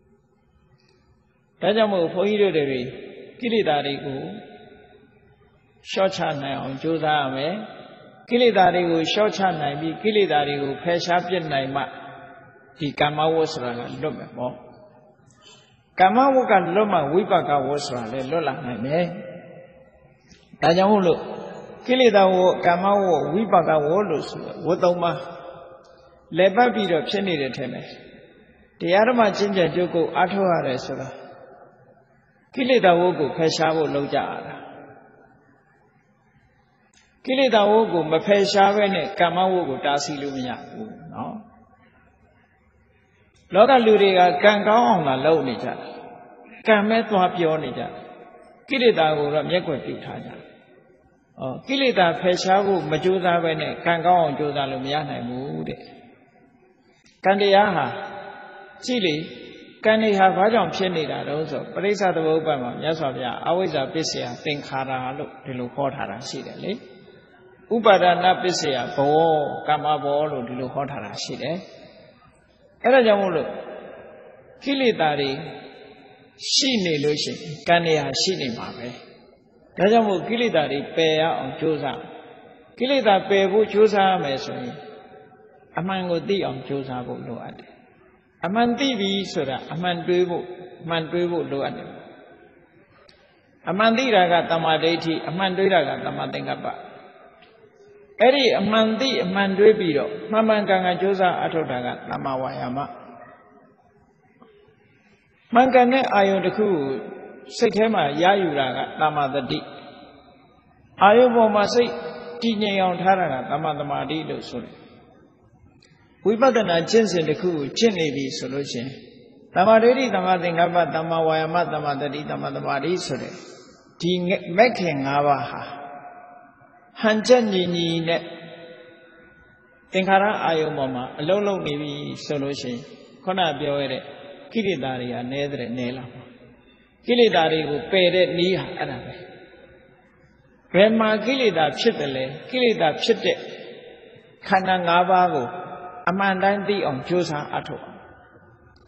ဒါကြောင့်မို့ဘုန်းကြီးတို့တွေကိလေသာတွေကိုလျှော့ချနိုင်အောင်ကြိုးစားရမယ်ကိလေသာတွေကိုလျှော့ချနိုင်ပြီးကိလေသာတွေကိုဖယ်ရှားပြစ်နိုင်မှဒီကာမဝတ်ဆိုတာကလွတ်မယ်ပေါ့ကာမဝတ်ကလွတ်မှဝိပါကဝတ်ဆိုတာလည်းလွတ်လာနိုင်မယ်ဒါကြောင့်မို့လို့ကိလေသာဝတ်ကာမဝတ်ဝိပါကဝတ်လို့ဆိုဝတ်သုံးပါးလက်ပတ်ပြီးတော့ဖြစ်နေတဲ့ထဲမှာတရားဓမ္မကျင့်ကြံကြိုးကိုအားထုတ်ရတယ်ဆိုတာကိလေသာဝတ်ကိုဖယ်ရှားဖို့လုပ်ကြရတာကိလေသာဝတ်ကိုမဖယ်ရှားဘဲနဲ့ကာမဝတ်ကိုတားဆီးလို့မရဘူးနော်လောကလူတွေကကံကောင်းအောင်လာလုပ်နေကြတယ်ကံမဲ့သွားပြောနေကြတယ်ကိလေသာကိုတော့မျက်ွယ်ပြုထားကြတယ်ဩကိလေသာဖယ်ရှားဖို့မကြိုးစားဘဲနဲ့ကံကောင်းအောင်ကြိုးစားလို့မရနိုင်ဘူးတဲ့ကံတရားဟာကြည့်လေကံတွေဟာဘာကြောင့်ဖြစ်နေတာတုံးဆိုပရိစ္ဆသမုပ္ပါဒ်မှာမြတ်စွာဘုရားအဝိဇ္ဇာပစ္စယသင်္ခါရလို့ဒီလိုခေါ်ထားတာရှိတယ်လေဥပါဒနာပစ္စယဘောကမ္မဘောလို့ဒီလိုခေါ်ထားတာရှိတယ်အဲ့ဒါကြောင့်မို့လို့ကိလေသာတွေရှိနေလို့ရှိရင်ကံတွေဟာရှိနေမှာပဲဒါကြောင့်မို့ကိလေသာတွေပယ်ရအောင်ကြိုးစားကိလေသာပယ်ဖို့ကြိုးစားရမယ်ဆိုရင်အမှန်ကိုသိအောင်ကြိုးစားဖို့လိုအပ်တယ်အမှန်သိပြီဆိုတာအမှန်တွေးဖို့အမှန်တွေးဖို့လိုအပ်တယ်အမှန်သိတာကတမ္မာဒိဋ္ဌိအမှန်တွေးတာကတမ္မာသင်္ကပ္ပအဲ့ဒီအမှန်သိအမှန်တွေးပြီးတော့မှန်မှန်ကန်ကန်ကြိုးစားအထောက်တာကတမ္မာဝါယာမမှန်ကန်တဲ့အာယုန်တစ်ခုကိုစိတ်ထဲမှာရယူတာကတမ္မာတတိအာယုန်ပေါ်မှာစိတ်တည်ငြိမ်အောင်ထားတာကတမ္မာသမာဓိလို့ဆိုတယ်ဝိပဿနာကျင့်စဉ်တစ်ခုကိုကျင့်နေပြီဆိုလို့ရှိရင်တမ္မာဒိဋ္ဌိတမ္မာသင်္ကပ္ပတမ္မာဝါယာမတမ္မာတတိတမ္မာသမာဓိဆိုတဲ့ဒီမက္ခေ၅ပါးဟာဟန်ချက်ညီညီနဲ့သင်္ခါရအာယုံပေါ်မှာအလုံးလုံးနေပြီဆိုလို့ရှိရင်ခုနပြောရတဲ့ကိလေသာတွေကနည်းတဲ့နည်းလာမှာကိလေသာတွေကိုပယ်တဲ့နည်းဟာအဲ့ဒါပဲဘယ်မှာကိလေသာဖြစ်တယ်လဲကိလေသာဖြစ်တဲ့ခန္ဓာ၅ပါးကိုအမှန်တိုင်းသိအောင်ကြိုးစားအထောက်မ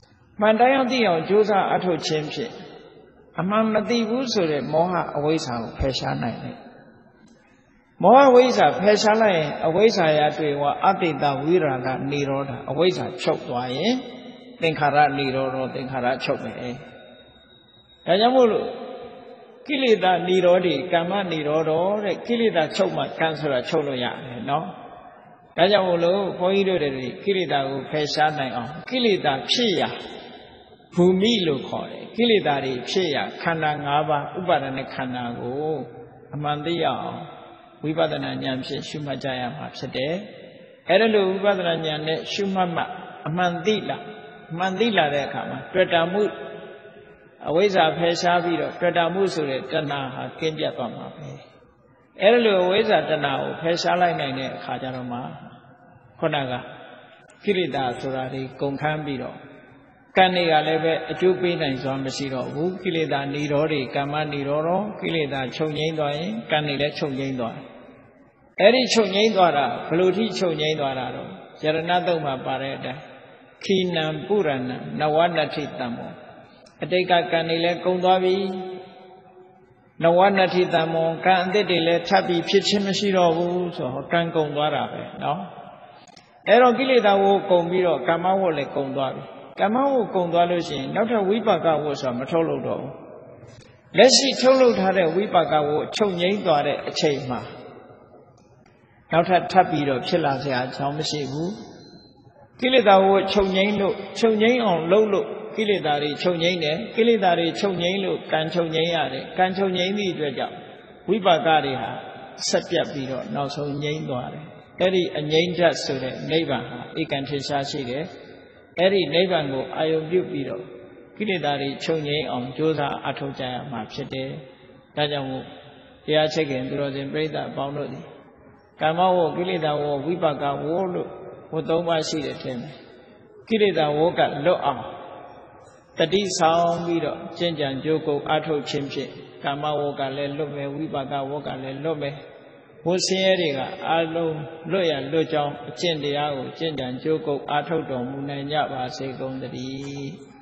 မှန်တရားသိအောင်ကြိုးစားအထောက်ခြင်းဖြင့်အမှန်မသိဘူးဆိုတဲ့မောဟအဝိဇ္ဇာကိုဖယ်ရှားနိုင်တယ်မောဟဝိဇ္ဇာဖယ်ရှားလိုက်ရင်အဝိဇ္ဇာရတွေ့ဝအတ္တိတဝိရာဂနိရောဓအဝိဇ္ဇာချုပ်သွားရင်သင်္ခါရနိရောဓသင်္ခါရချုပ်မယ်ဒါကြောင့်မို့လို့ကိလေသာနိရောဓကမ္မနိရောဓတဲ့ကိလေသာချုပ်မှကံဆိုတာချုပ်လို့ရတယ်နော်ဒါကြောင့်မို့လို့ဘုန်းကြီးတို့တွေကိလေသာကိုဖယ်ရှားနိုင်အောင်ကိလေသာဖြစ်ရာဘူမိလို့ခေါ်တယ်ကိလေသာတွေဖြစ်ရာခန္ဓာ၅ပါးဥပါဒณะခန္ဓာကိုအမှန်သိရအောင်ဝိပဿနာဉာဏ်ဖြင့်ရှုမှတ်ကြရမှာဖြစ်တယ်အဲ့ဒါလို့ဝိပဿနာဉာဏ်နဲ့ရှုမှတ်မှအမှန်သိလာအမှန်သိလာတဲ့အခါမှာတွေ့တာမှုအဝိဇ္ဇာဖယ်ရှားပြီးတော့တွေ့တာမှုဆိုတဲ့တဏှာဟာကင်းပြတ်သွားမှာပဲအဲ့ဒါလို့အဝိဇ္ဇာတဏှာကိုဖယ်ရှားလိုက်နိုင်တဲ့အခါကျတော့မှခုနကကိလေသာဆိုတာတွေကုန်ခန်းပြီးတော့ကံတွေကလည်းပဲအကျိုးပေးနိုင်စွာမရှိတော့ဘူးကိလေသာနိရောဓကမ္မနိရောဓကိလေသာချုပ်ငြိမ်းသွားရင်ကံတွေလည်းချုပ်ငြိမ်းသွားတယ်အဲ့ဒီချုပ်ငြိမ်းသွားတာဘယ်လိုထိချုပ်ငြိမ်းသွားတာတော့ယရဏသုံးမှာပါတဲ့အတိုင်းခိနံပုရဏံနဝနတ္ထိတံမောအတိတ်ကကံတွေလည်းကုန်သွားပြီနဝနတ္ထိတံမောကံအသစ်တွေလည်းထပ်ပြီးဖြစ်ချင်းမရှိတော့ဘူးဆိုတော့ကံကုန်သွားတာပဲเนาะအဲ့တော့ကိလေသာဝကုန်ပြီးတော့ကာမဝတ်လည်းကုန်သွားပြီကာမဝတ်ကုန်သွားလို့ရှိရင်နောက်ထပ်ဝိပါကဝတ်ဆိုတာမထုတ်လို့တော့ဘူးလက်ရှိထုတ်လုပ်ထားတဲ့ဝိပါကဝတ်ချုပ်ငြိမ်းသွားတဲ့အချိန်မှာနောက်ထပ်ထပ်ပြီးတော့ဖြစ်လာစရာအကြောင်းမရှိဘူးကိလေသာဝတ်ချုပ်ငြိမ်းလို့ချုပ်ငြိမ်းအောင်လုပ်လို့ကိလေသာတွေချုပ်ငြိမ်းတယ်ကိလေသာတွေချုပ်ငြိမ်းလို့ကံချုပ်ငြိမ်းရတယ်ကံချုပ်ငြိမ်းသည့်အတွက်ကြောင့်ဝိပါကတွေဟာဆက်ပြတ်ပြီးတော့နောက်ဆုံးငြိမ်းသွားတယ်အဲ့ဒီအငြိမ်းဓာတ်ဆိုတဲ့နိဗ္ဗာန်ဟာဧကံထင်ရှားရှိတယ်အဲ့ဒီနိဗ္ဗာန်ကိုအာယုံပြုပြီးတော့ကိလေသာတွေချုပ်ငြိမ်းအောင်ကြိုးစားအထောက်ကြရမှာဖြစ်တယ်ဒါကြောင့်မို့တရားချက်ခင်သူတော်စင်ပြိဿအပေါင်းတို့သည်ကာမဝကိလေသာဝဝိပါကဝလို့ဝသုံးပါးရှိတယ်ထင်တယ်ကိလေသာဝကလွတ်အောင်တတိဆောင်ပြီးတော့ကျင့်ကြံကြိုးကုပ်အထောက်ခြင်းဖြင့်ကာမဝကလည်းလွတ်မယ်ဝိပါကဝကလည်းလွတ်မယ်ဝဆင်းရဲတွေကအာလုံးလွတ်ရလွတ်ကြောင်းအကျင့်တရားကိုကျင့်ကြံကြိုးကုပ်အထောက်တော်မူနိုင်ကြပါစေကုန်သတည်း